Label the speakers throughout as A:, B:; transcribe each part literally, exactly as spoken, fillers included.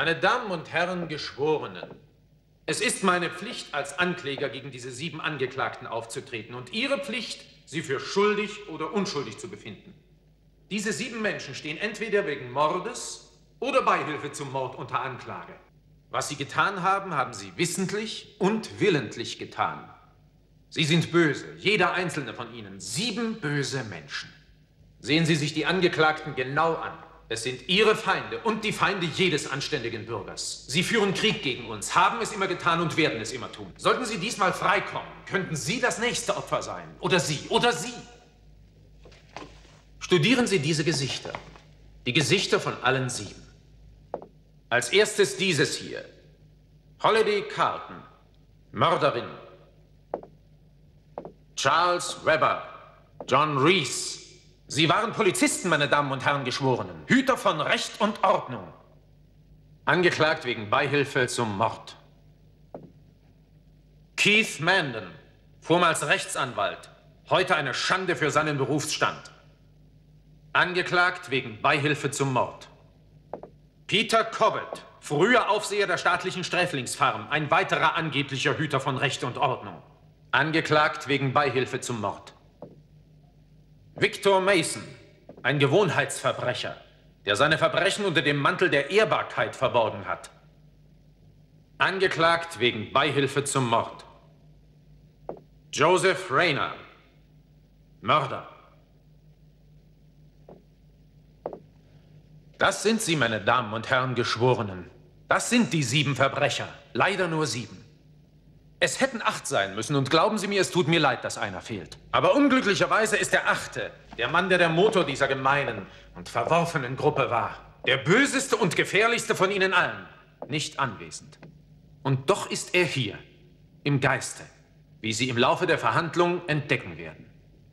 A: Meine Damen und Herren Geschworenen, es ist meine Pflicht, als Ankläger gegen diese sieben Angeklagten aufzutreten und Ihre Pflicht, sie für schuldig oder unschuldig zu befinden. Diese sieben Menschen stehen entweder wegen Mordes oder Beihilfe zum Mord unter Anklage. Was sie getan haben, haben sie wissentlich und willentlich getan. Sie sind böse, jeder einzelne von ihnen, sieben böse Menschen. Sehen Sie sich die Angeklagten genau an. Es sind Ihre Feinde und die Feinde jedes anständigen Bürgers. Sie führen Krieg gegen uns, haben es immer getan und werden es immer tun. Sollten Sie diesmal freikommen, könnten Sie das nächste Opfer sein. Oder Sie, oder Sie. Studieren Sie diese Gesichter. Die Gesichter von allen sieben. Als erstes dieses hier. Holiday Carton, Mörderin. Charles Webber, John Reese. Sie waren Polizisten, meine Damen und Herren Geschworenen. Hüter von Recht und Ordnung. Angeklagt wegen Beihilfe zum Mord. Keith Mandan, vormals Rechtsanwalt, heute eine Schande für seinen Berufsstand. Angeklagt wegen Beihilfe zum Mord. Peter Cobbett, früher Aufseher der staatlichen Sträflingsfarm, ein weiterer angeblicher Hüter von Recht und Ordnung. Angeklagt wegen Beihilfe zum Mord. Victor Mason, ein Gewohnheitsverbrecher, der seine Verbrechen unter dem Mantel der Ehrbarkeit verborgen hat. Angeklagt wegen Beihilfe zum Mord. Joseph Rayner, Mörder. Das sind sie, meine Damen und Herren Geschworenen. Das sind die sieben Verbrecher. Leider nur sieben. Es hätten acht sein müssen und glauben Sie mir, es tut mir leid, dass einer fehlt. Aber unglücklicherweise ist der achte, der Mann, der der Motor dieser gemeinen und verworfenen Gruppe war, der böseste und gefährlichste von ihnen allen, nicht anwesend. Und doch ist er hier, im Geiste, wie Sie im Laufe der Verhandlung entdecken werden.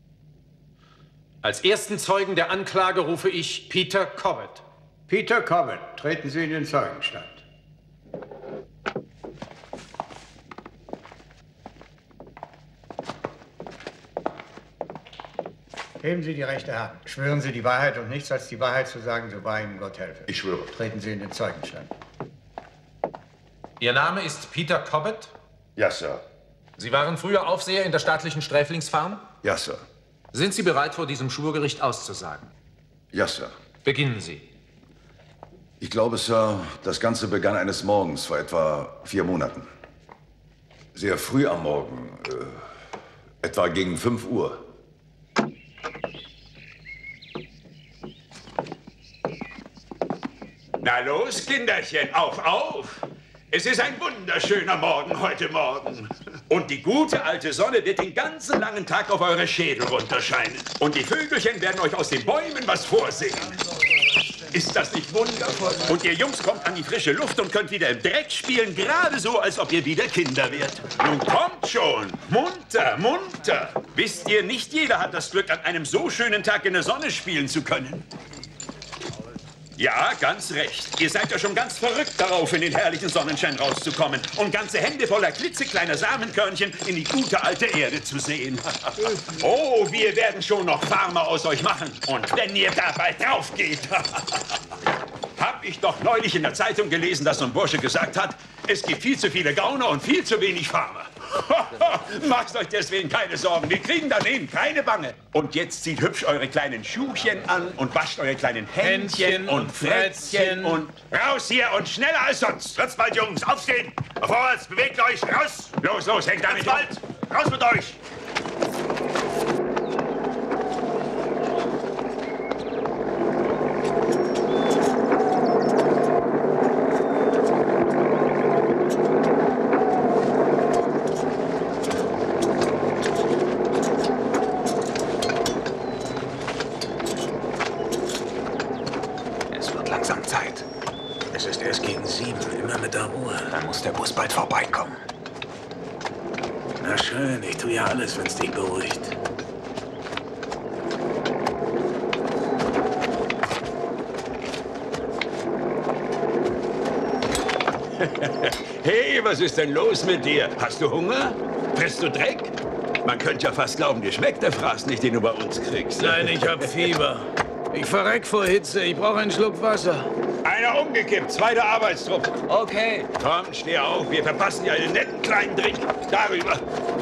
A: Als ersten Zeugen der Anklage rufe ich Peter Cobbett.
B: Peter Cobbett, treten Sie in den Zeugenstand. Heben Sie die rechte Hand. Schwören Sie die Wahrheit und nichts als die Wahrheit zu sagen, so wahr Ihnen Gott helfe.
C: Ich schwöre.
B: Treten Sie in den Zeugenstand.
A: Ihr Name ist Peter Cobbett?
C: Ja, Sir.
A: Sie waren früher Aufseher in der staatlichen Sträflingsfarm?
C: Ja, Sir.
A: Sind Sie bereit, vor diesem Schwurgericht auszusagen?
C: Ja, Sir.
A: Beginnen Sie.
C: Ich glaube, Sir, das Ganze begann eines Morgens vor etwa vier Monaten. Sehr früh am Morgen, äh, etwa gegen fünf Uhr.
D: Na los, Kinderchen, auf, auf! Es ist ein wunderschöner Morgen heute Morgen. Und die gute alte Sonne wird den ganzen langen Tag auf eure Schädel runterscheinen. Und die Vögelchen werden euch aus den Bäumen was vorsingen. Ist das nicht wundervoll? Und ihr Jungs kommt an die frische Luft und könnt wieder im Dreck spielen, gerade so, als ob ihr wieder Kinder wärt. Nun kommt schon, munter, munter. Wisst ihr, nicht jeder hat das Glück, an einem so schönen Tag in der Sonne spielen zu können. Ja, ganz recht. Ihr seid ja schon ganz verrückt darauf, in den herrlichen Sonnenschein rauszukommen und ganze Hände voller klitzekleiner Samenkörnchen in die gute alte Erde zu sehen. Oh, wir werden schon noch Farmer aus euch machen. Und wenn ihr dabei drauf geht. Hab ich doch neulich in der Zeitung gelesen, dass so ein Bursche gesagt hat, es gibt viel zu viele Gauner und viel zu wenig Farmer. Macht euch deswegen keine Sorgen, wir kriegen daneben keine Bange. Und jetzt zieht hübsch eure kleinen Schuhchen an und wascht eure kleinen Händchen, Händchen und Frettchen und raus hier und schneller als sonst.
E: Wird's bald, Jungs, aufstehen! Vorwärts, bewegt euch, raus!
D: Los, los, hängt da nicht
E: bald! Raus mit euch!
F: Alles, wenn's dich beruhigt.
D: Hey, was ist denn los mit dir? Hast du Hunger? Frisst du Dreck? Man könnte ja fast glauben, dir schmeckt der Fraß nicht, den du bei uns kriegst.
F: Nein, ich hab Fieber. Ich verreck vor Hitze. Ich brauche einen Schluck Wasser.
D: Einer umgekippt, zweiter Arbeitstrupp.
F: Okay.
D: Komm, steh auf, wir verpassen ja einen netten kleinen Drink. Darüber.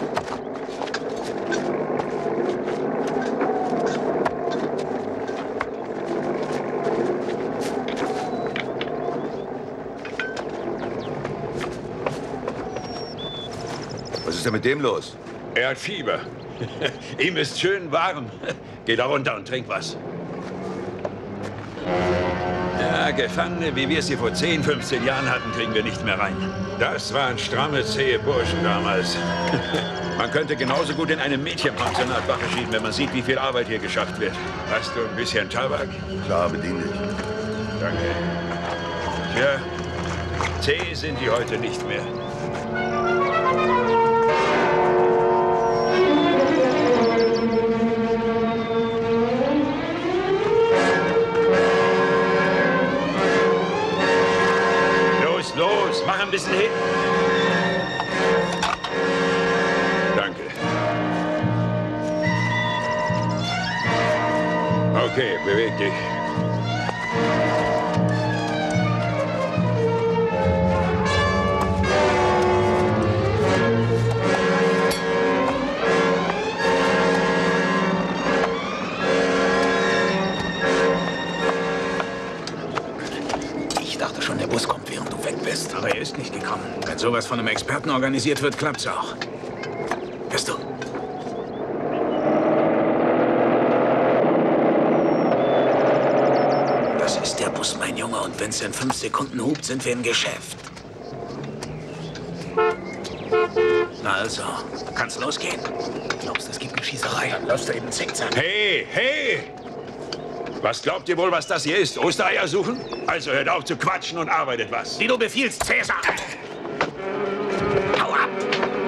C: Was ist denn mit dem los?
D: Er hat Fieber. Ihm ist schön warm. Geh da runter und trink was. Ja, Gefangene, wie wir sie vor zehn, fünfzehn Jahren hatten, kriegen wir nicht mehr rein. Das waren stramme, zähe Burschen damals. Man könnte genauso gut in einem Mädchenpensionat Wache schieben, wenn man sieht, wie viel Arbeit hier geschafft wird. Hast du ein bisschen Tabak?
C: Klar, bedien dich.
D: Danke. Tja, zäh sind die heute nicht mehr. Los, mach ein bisschen hin. Danke. Okay, beweg dich.
G: Ich dachte schon, der Bus kommt, während du weg bist. Aber er ist nicht gekommen. Wenn sowas von einem Experten organisiert wird, klappt's auch. Hörst du? Das ist der Bus, mein Junge. Und wenn's in fünf Sekunden hupt, sind wir im Geschäft. Na also, kann's losgehen. Glaubst du, es gibt eine Schießerei? Dann läufst du eben zickzack.
D: Hey, hey! Was glaubt ihr wohl, was das hier ist? Ostereier suchen? Also hört auf zu quatschen und arbeitet was.
G: Wie du befiehlst, Cäsar! Hau ab!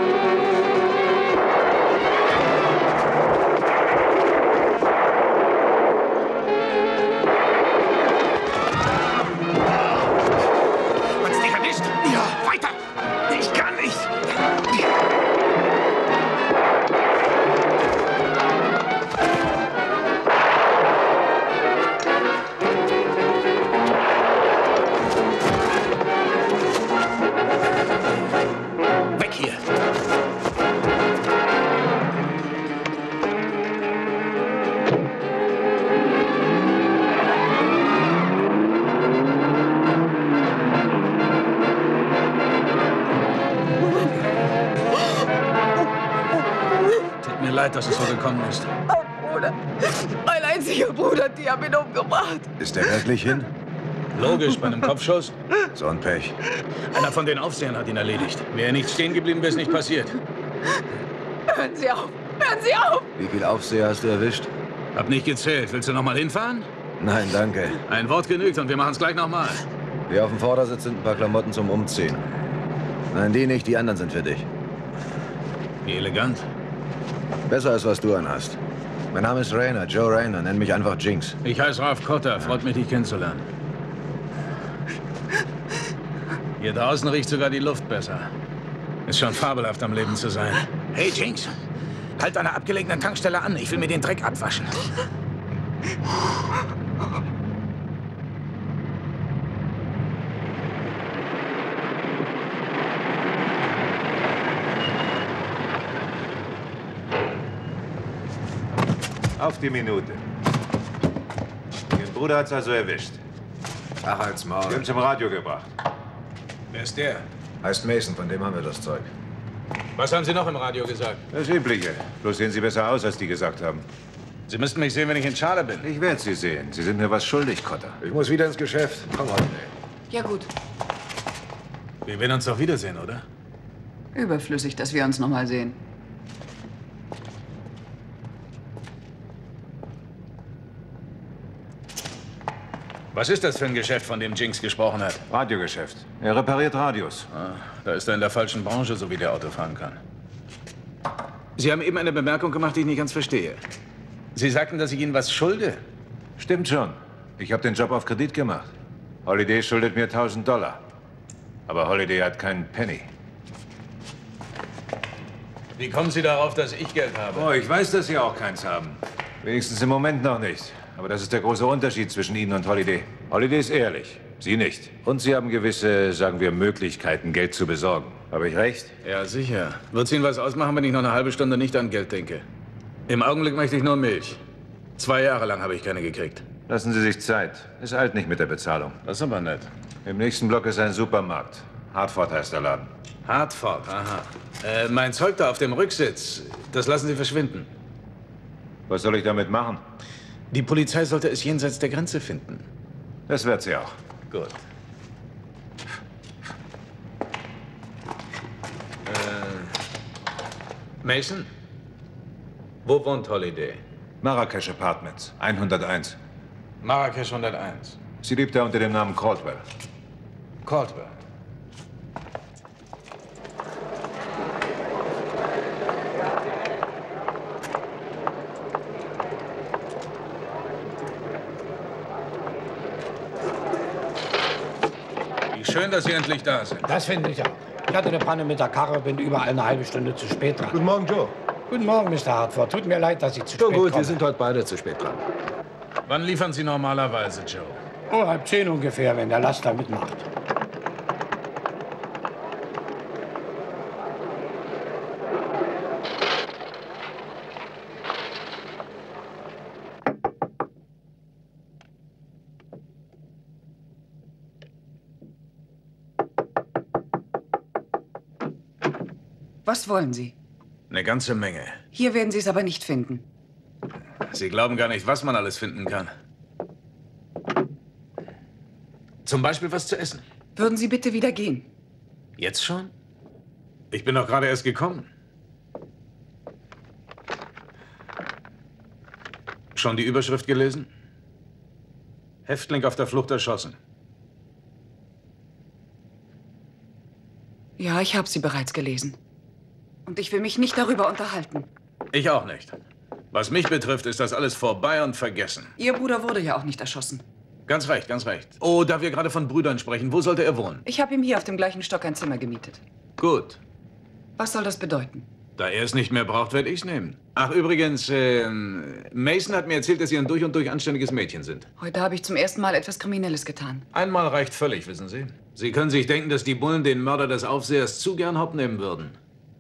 G: Hat's dich erwischt? Ja. Weiter! Ich kann nicht! Leid, dass es so gekommen ist.
H: Oh, Bruder. Mein einziger Bruder, die haben ihn umgebracht.
C: Ist der wirklich hin?
G: Logisch, bei einem Kopfschuss.
C: So ein Pech.
G: Einer von den Aufsehern hat ihn erledigt. Wäre er nicht stehen geblieben, wäre es nicht passiert.
H: Hören Sie auf! Hören Sie auf!
C: Wie viele Aufseher hast du erwischt?
G: Hab nicht gezählt. Willst du noch mal hinfahren?
C: Nein, danke.
G: Ein Wort genügt und wir machen es gleich noch mal.
C: Hier auf dem Vordersitz sind ein paar Klamotten zum Umziehen. Nein, die nicht, die anderen sind für dich.
G: Wie elegant.
C: Besser als was du anhast. Mein Name ist Rayner, Joe Rayner. Nenn mich einfach Jinx.
G: Ich heiße Ralph Cotter. Freut mich, dich kennenzulernen. Hier draußen riecht sogar die Luft besser. Ist schon fabelhaft, am Leben zu sein.
I: Hey, Jinx. Halt an einer abgelegenen Tankstelle an. Ich will mir den Dreck abwaschen.
J: Auf die Minute. Ihren Bruder hat's also erwischt.
C: Ach, als Maul.
J: Sie haben zum Radio gebracht.
G: Wer ist der?
C: Heißt Mason, von dem haben wir das Zeug.
G: Was haben Sie noch im Radio gesagt?
J: Das Übliche. Bloß sehen Sie besser aus, als die gesagt haben.
G: Sie müssten mich sehen, wenn ich in Schale bin.
J: Ich werde Sie sehen. Sie sind mir was schuldig, Cotter.
C: Ich muss wieder ins Geschäft. Komm, Holiday.
H: Ja gut.
G: Wir werden uns doch wiedersehen, oder?
H: Überflüssig, dass wir uns noch mal sehen.
G: Was ist das für ein Geschäft, von dem Jinx gesprochen hat?
J: Radiogeschäft. Er repariert Radios.
G: Ah, da ist er in der falschen Branche, so wie der Auto fahren kann. Sie haben eben eine Bemerkung gemacht, die ich nicht ganz verstehe. Sie sagten, dass ich Ihnen was schulde.
J: Stimmt schon. Ich habe den Job auf Kredit gemacht. Holiday schuldet mir tausend Dollar. Aber Holiday hat keinen Penny.
G: Wie kommen Sie darauf, dass ich Geld habe?
J: Oh, ich weiß, dass Sie auch keins haben. Wenigstens im Moment noch nicht. Aber das ist der große Unterschied zwischen Ihnen und Holiday. Holiday ist ehrlich. Sie nicht. Und Sie haben gewisse, sagen wir, Möglichkeiten, Geld zu besorgen. Habe ich recht?
G: Ja, sicher. Wird's Ihnen was ausmachen, wenn ich noch eine halbe Stunde nicht an Geld denke? Im Augenblick möchte ich nur Milch. Zwei Jahre lang habe ich keine gekriegt.
J: Lassen Sie sich Zeit. Ist alt nicht mit der Bezahlung.
G: Das ist aber nett.
J: Im nächsten Block ist ein Supermarkt. Hartford heißt der Laden.
G: Hartford, aha. Äh, mein Zeug da auf dem Rücksitz, das lassen Sie verschwinden.
J: Was soll ich damit machen?
G: Die Polizei sollte es jenseits der Grenze finden.
J: Das wird sie auch.
G: Gut. Äh, Mason? Wo wohnt Holiday?
J: Marrakesch Apartments, hunderteins.
G: Marrakesch hunderteins.
J: Sie lebt da unter dem Namen Caldwell.
G: Caldwell. Wie schön, dass Sie endlich da sind.
F: Das finde ich auch. Ich hatte eine Panne mit der Karre, bin überall eine halbe Stunde zu spät dran.
K: Guten Morgen, Joe.
F: Guten Morgen, Mister Hartford. Tut mir leid, dass ich zu
K: Schon
F: spät
K: gut,
F: komme.
K: wir sind heute beide zu spät dran.
G: Wann liefern Sie normalerweise, Joe?
F: Oh, halb zehn ungefähr, wenn der Laster mitmacht.
H: Was wollen Sie?
G: Eine ganze Menge.
H: Hier werden Sie es aber nicht finden.
G: Sie glauben gar nicht, was man alles finden kann. Zum Beispiel was zu essen.
H: Würden Sie bitte wieder gehen?
G: Jetzt schon? Ich bin doch gerade erst gekommen. Schon die Überschrift gelesen? Häftling auf der Flucht erschossen.
H: Ja, ich habe sie bereits gelesen. Und ich will mich nicht darüber unterhalten.
G: Ich auch nicht. Was mich betrifft, ist das alles vorbei und vergessen.
H: Ihr Bruder wurde ja auch nicht erschossen.
G: Ganz recht, ganz recht. Oh, da wir gerade von Brüdern sprechen, wo sollte er wohnen?
H: Ich habe ihm hier auf dem gleichen Stock ein Zimmer gemietet.
G: Gut.
H: Was soll das bedeuten?
G: Da er es nicht mehr braucht, werde ich es nehmen. Ach, übrigens, äh, Mason hat mir erzählt, dass Sie ein durch und durch anständiges Mädchen sind.
H: Heute habe ich zum ersten Mal etwas Kriminelles getan.
G: Einmal reicht völlig, wissen Sie. Sie können sich denken, dass die Bullen den Mörder des Aufsehers zu gern hopp nehmen würden.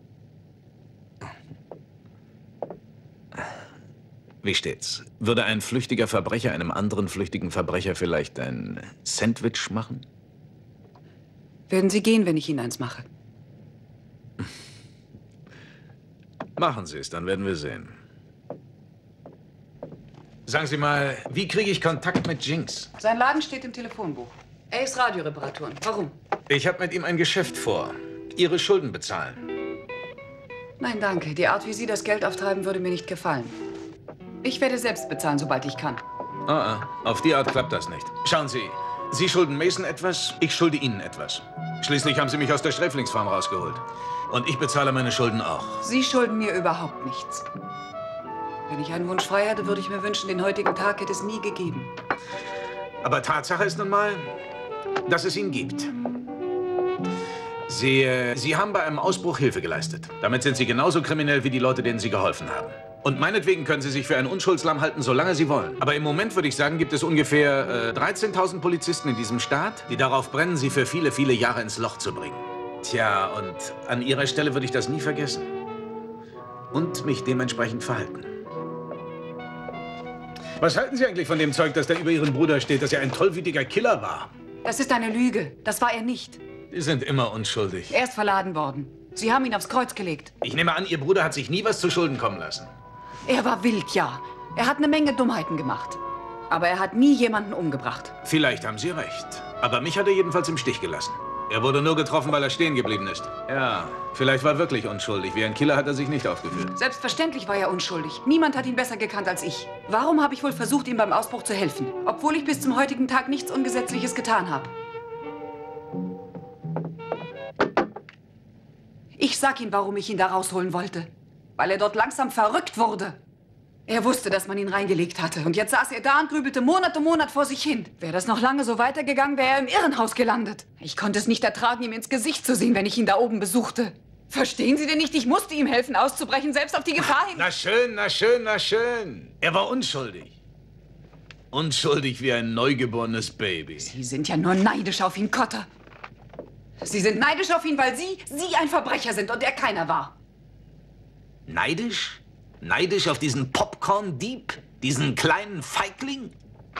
G: Wie steht's? Würde ein flüchtiger Verbrecher einem anderen flüchtigen Verbrecher vielleicht ein Sandwich machen?
H: Werden Sie gehen, wenn ich Ihnen eins mache?
G: Machen Sie es, dann werden wir sehen. Sagen Sie mal, wie kriege ich Kontakt mit Jinx?
H: Sein Laden steht im Telefonbuch. Er ist Radioreparaturen. Warum?
G: Ich habe mit ihm ein Geschäft vor. Ihre Schulden bezahlen.
H: Nein, danke. Die Art, wie Sie das Geld auftreiben, würde mir nicht gefallen. Ich werde selbst bezahlen, sobald ich kann.
G: Ah, ah, auf die Art klappt das nicht. Schauen Sie, Sie schulden Mason etwas, ich schulde Ihnen etwas. Schließlich haben Sie mich aus der Sträflingsfarm rausgeholt. Und ich bezahle meine Schulden auch.
H: Sie schulden mir überhaupt nichts. Wenn ich einen Wunsch frei hätte, würde ich mir wünschen, den heutigen Tag hätte es nie gegeben.
G: Aber Tatsache ist nun mal, dass es ihn gibt. Sie, äh, Sie haben bei einem Ausbruch Hilfe geleistet. Damit sind Sie genauso kriminell wie die Leute, denen Sie geholfen haben. Und meinetwegen können Sie sich für ein Unschuldslamm halten, solange Sie wollen. Aber im Moment, würde ich sagen, gibt es ungefähr äh, dreizehntausend Polizisten in diesem Staat, die darauf brennen, Sie für viele, viele Jahre ins Loch zu bringen. Tja, und an Ihrer Stelle würde ich das nie vergessen. Und mich dementsprechend verhalten. Was halten Sie eigentlich von dem Zeug, das da über Ihren Bruder steht, dass er ein tollwütiger Killer war?
H: Das ist eine Lüge. Das war er nicht.
G: Sie sind immer unschuldig.
H: Er ist verladen worden. Sie haben ihn aufs Kreuz gelegt.
G: Ich nehme an, Ihr Bruder hat sich nie was zu Schulden kommen lassen.
H: Er war wild, ja. Er hat eine Menge Dummheiten gemacht. Aber er hat nie jemanden umgebracht.
G: Vielleicht haben Sie recht. Aber mich hat er jedenfalls im Stich gelassen. Er wurde nur getroffen, weil er stehen geblieben ist. Ja, vielleicht war er wirklich unschuldig. Wie ein Killer hat er sich nicht aufgeführt.
H: Selbstverständlich war er unschuldig. Niemand hat ihn besser gekannt als ich. Warum habe ich wohl versucht, ihm beim Ausbruch zu helfen? Obwohl ich bis zum heutigen Tag nichts Ungesetzliches getan habe. Ich sag Ihnen, warum ich ihn da rausholen wollte. Weil er dort langsam verrückt wurde. Er wusste, dass man ihn reingelegt hatte. Und jetzt saß er da und grübelte Monat um Monat vor sich hin. Wäre das noch lange so weitergegangen, wäre er im Irrenhaus gelandet. Ich konnte es nicht ertragen, ihm ins Gesicht zu sehen, wenn ich ihn da oben besuchte. Verstehen Sie denn nicht? Ich musste ihm helfen, auszubrechen, selbst auf die Gefahr hin.
G: Na schön, na schön, na schön. Er war unschuldig. Unschuldig wie ein neugeborenes Baby.
H: Sie sind ja nur neidisch auf ihn, Cotter. Sie sind neidisch auf ihn, weil Sie, Sie ein Verbrecher sind und er keiner war.
G: Neidisch? Neidisch auf diesen Popcorn-Dieb? Diesen kleinen Feigling?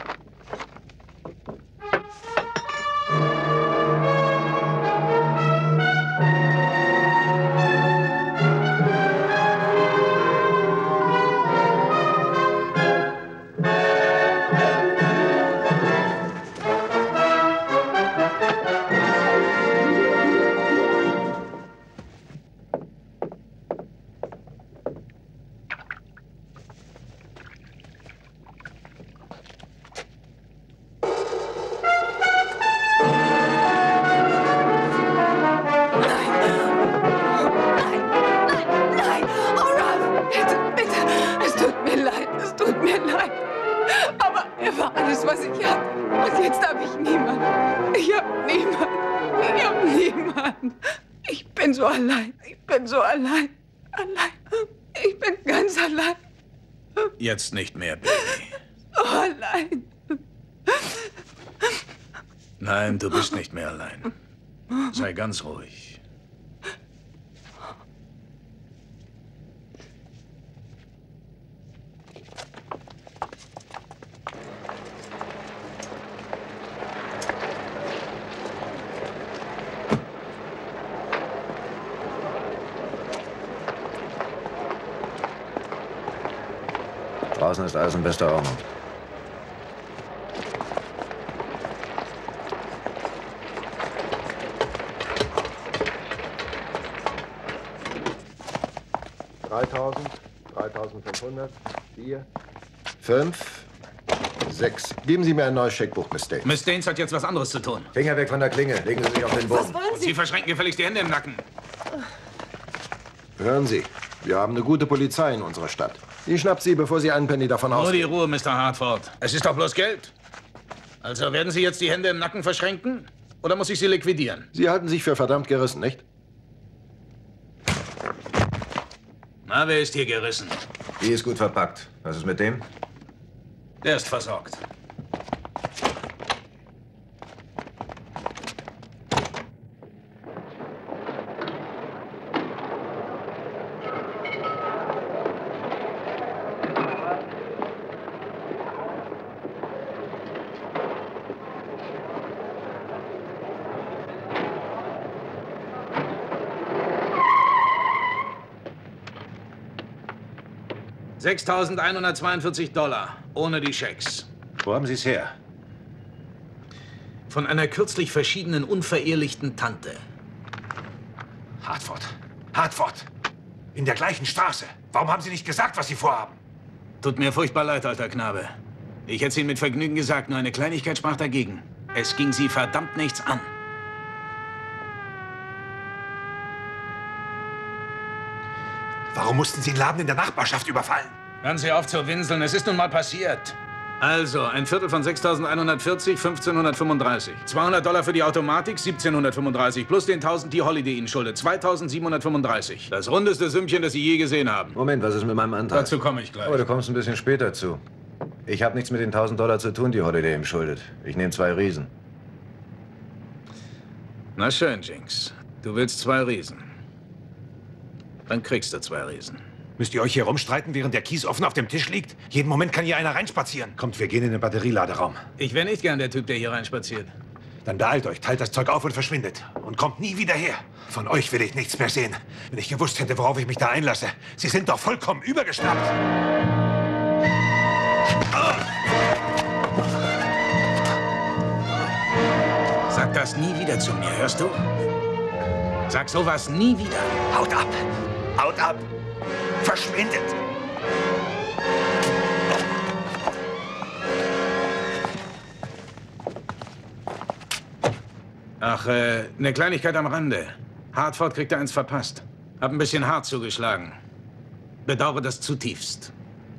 G: Jetzt nicht mehr, Baby.
H: Oh, allein.
G: Nein, du bist nicht mehr allein. Sei ganz ruhig.
J: Draußen ist alles in bester Ordnung.
K: dreitausend, dreitausendfünfhundert, vier, fünf, sechs. Geben Sie mir ein neues Scheckbuch, Miss Daines.
G: Miss Daines hat jetzt was anderes zu tun.
J: Finger weg von der Klinge. Legen Sie sich auf den Boden.
H: Was wollen Sie?
G: Sie verschränken gefälligst die Hände im Nacken.
K: Hören Sie, wir haben eine gute Polizei in unserer Stadt. Die schnappt Sie, bevor Sie einen Penny davon
G: Nur
K: ausgeben.
G: die Ruhe, Mister Hartford. Es ist doch bloß Geld. Also werden Sie jetzt die Hände im Nacken verschränken? Oder muss ich Sie liquidieren?
K: Sie halten sich für verdammt gerissen, nicht?
G: Na, wer ist hier gerissen?
J: Die ist gut verpackt. Was ist mit dem?
G: Der ist versorgt. sechstausendeinhundertzweiundvierzig Dollar, ohne die Schecks.
J: Wo haben Sie es her?
G: Von einer kürzlich verschiedenen unverehelichten Tante.
E: Hartford, Hartford, in der gleichen Straße. Warum haben Sie nicht gesagt, was Sie vorhaben?
G: Tut mir furchtbar leid, alter Knabe. Ich hätte es Ihnen mit Vergnügen gesagt, nur eine Kleinigkeit sprach dagegen. Es ging Sie verdammt nichts an.
E: Warum mussten Sie den Laden in der Nachbarschaft überfallen?
G: Hören Sie auf zu winseln, es ist nun mal passiert. Also, ein Viertel von sechstausendeinhundertvierzig, fünfzehnhundertfünfunddreißig. zweihundert Dollar für die Automatik, siebzehnhundertfünfunddreißig. Plus den tausend, die Holiday Ihnen schuldet, zweitausendsiebenhundertfünfunddreißig. Das rundeste Sümmchen, das Sie je gesehen haben.
J: Moment, was ist mit meinem Antrag?
G: Dazu komme ich gleich.
J: Aber du kommst ein bisschen später zu. Ich habe nichts mit den tausend Dollar zu tun, die Holiday ihm schuldet. Ich nehme zwei Riesen.
G: Na schön, Jinx. Du willst zwei Riesen. Dann kriegst du zwei Riesen.
E: Müsst ihr euch hier rumstreiten, während der Kies offen auf dem Tisch liegt? Jeden Moment kann hier einer reinspazieren. Kommt, wir gehen in den Batterieladeraum.
G: Ich wäre nicht gern der Typ, der hier reinspaziert.
E: Dann beeilt euch, teilt das Zeug auf und verschwindet. Und kommt nie wieder her. Von euch will ich nichts mehr sehen. Wenn ich gewusst hätte, worauf ich mich da einlasse. Sie sind doch vollkommen übergeschnappt.
G: Sag das nie wieder zu mir, hörst du? Sag sowas nie wieder.
E: Haut ab! Haut ab! Verschwindet!
G: Ach, äh, eine Kleinigkeit am Rande. Hartford kriegt eins verpasst. Hab ein bisschen hart zugeschlagen. Bedauere das zutiefst.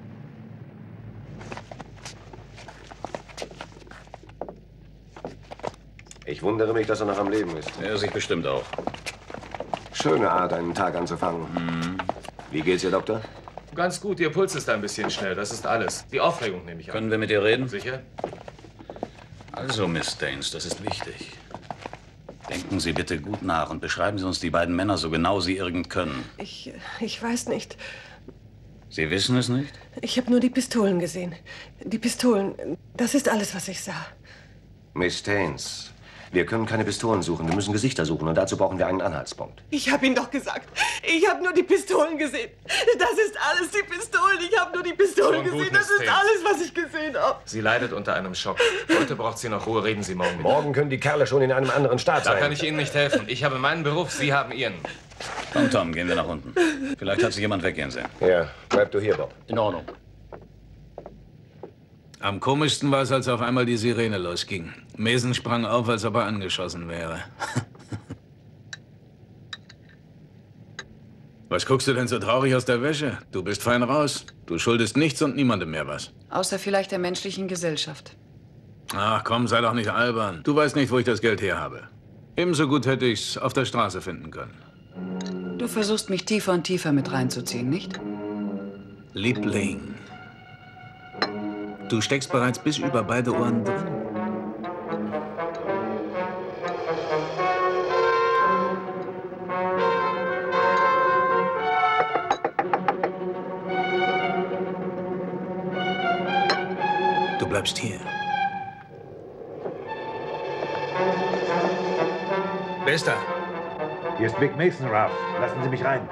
K: Ich wundere mich, dass er noch am Leben ist.
G: Er sich bestimmt auch.
K: Schöne Art, einen Tag anzufangen.
G: Mhm.
K: Wie geht's ihr, Doktor?
L: ganz gut. Ihr Puls ist ein bisschen schnell. Das ist alles. Die Aufregung nehme ich an.
G: Können wir mit ihr reden?
L: Sicher?
G: Also, Miss Staines, das ist wichtig. Denken Sie bitte gut nach und beschreiben Sie uns die beiden Männer so genau Sie irgend können.
M: Ich, ich weiß nicht.
G: Sie wissen es nicht?
M: Ich habe nur die Pistolen gesehen. Die Pistolen, das ist alles, was ich sah.
N: Miss Staines, wir können keine Pistolen suchen. Wir müssen Gesichter suchen und dazu brauchen wir einen Anhaltspunkt.
M: Ich habe Ihnen doch gesagt, ich habe nur die Pistolen gesehen. Das ist alles, die Pistolen. Ich habe nur die Pistolen
L: Schon gut,
M: gesehen. Das
L: Miss
M: ist
L: Staines.
M: alles, was ich gesehen habe.
L: Sie leidet unter einem Schock. Heute braucht sie noch Ruhe. Reden Sie morgen mit
N: Morgen können die Kerle schon in einem anderen Staat
L: Da
N: sein.
L: kann ich Ihnen nicht helfen. Ich habe meinen Beruf, Sie haben Ihren.
G: Komm, Tom, gehen wir nach unten. Vielleicht hat sich jemand weggehen sehen.
N: Ja, bleib du hier, Bob.
G: In Ordnung. Am komischsten war es, als auf einmal die Sirene losging. Mason sprang auf, als ob er angeschossen wäre. Was guckst du denn so traurig aus der Wäsche? Du bist fein raus. Du schuldest nichts und niemandem mehr was.
H: Außer vielleicht der menschlichen Gesellschaft.
G: Ach komm, sei doch nicht albern. Du weißt nicht, wo ich das Geld her habe. Ebenso gut hätte ich's auf der Straße finden können.
H: Du versuchst mich tiefer und tiefer mit reinzuziehen, nicht?
G: Liebling. Du steckst bereits bis über beide Ohren drin. Du bleibst hier.
E: Wer ist da? Hier ist Big Mason, Ralph. Lassen Sie mich rein.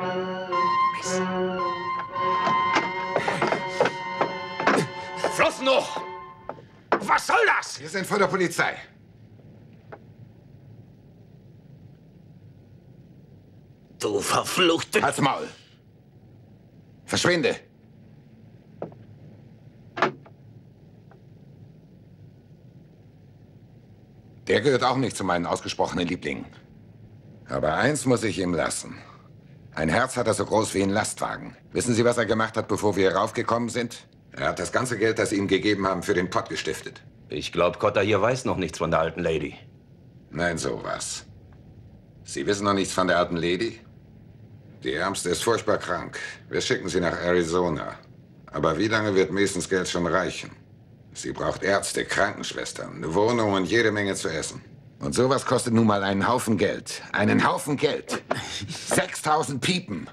O: Flossen noch! Was soll das?
P: Wir sind vor der Polizei.
O: Du verfluchte...
P: Halt's Maul. Verschwinde. Der gehört auch nicht zu meinen ausgesprochenen Lieblingen. Aber eins muss ich ihm lassen. Ein Herz hat er so groß wie ein Lastwagen. Wissen Sie, was er gemacht hat, bevor wir hier raufgekommen sind? Er hat das ganze Geld, das Sie ihm gegeben haben, für den Pott gestiftet.
N: Ich glaube, Cotter hier weiß noch nichts von der alten Lady.
P: Nein, sowas. Sie wissen noch nichts von der alten Lady? Die Ärmste ist furchtbar krank. Wir schicken sie nach Arizona. Aber wie lange wird Masons Geld schon reichen? Sie braucht Ärzte, Krankenschwestern, eine Wohnung und jede Menge zu essen. Und sowas kostet nun mal einen Haufen Geld. Einen Haufen Geld. sechstausend Piepen.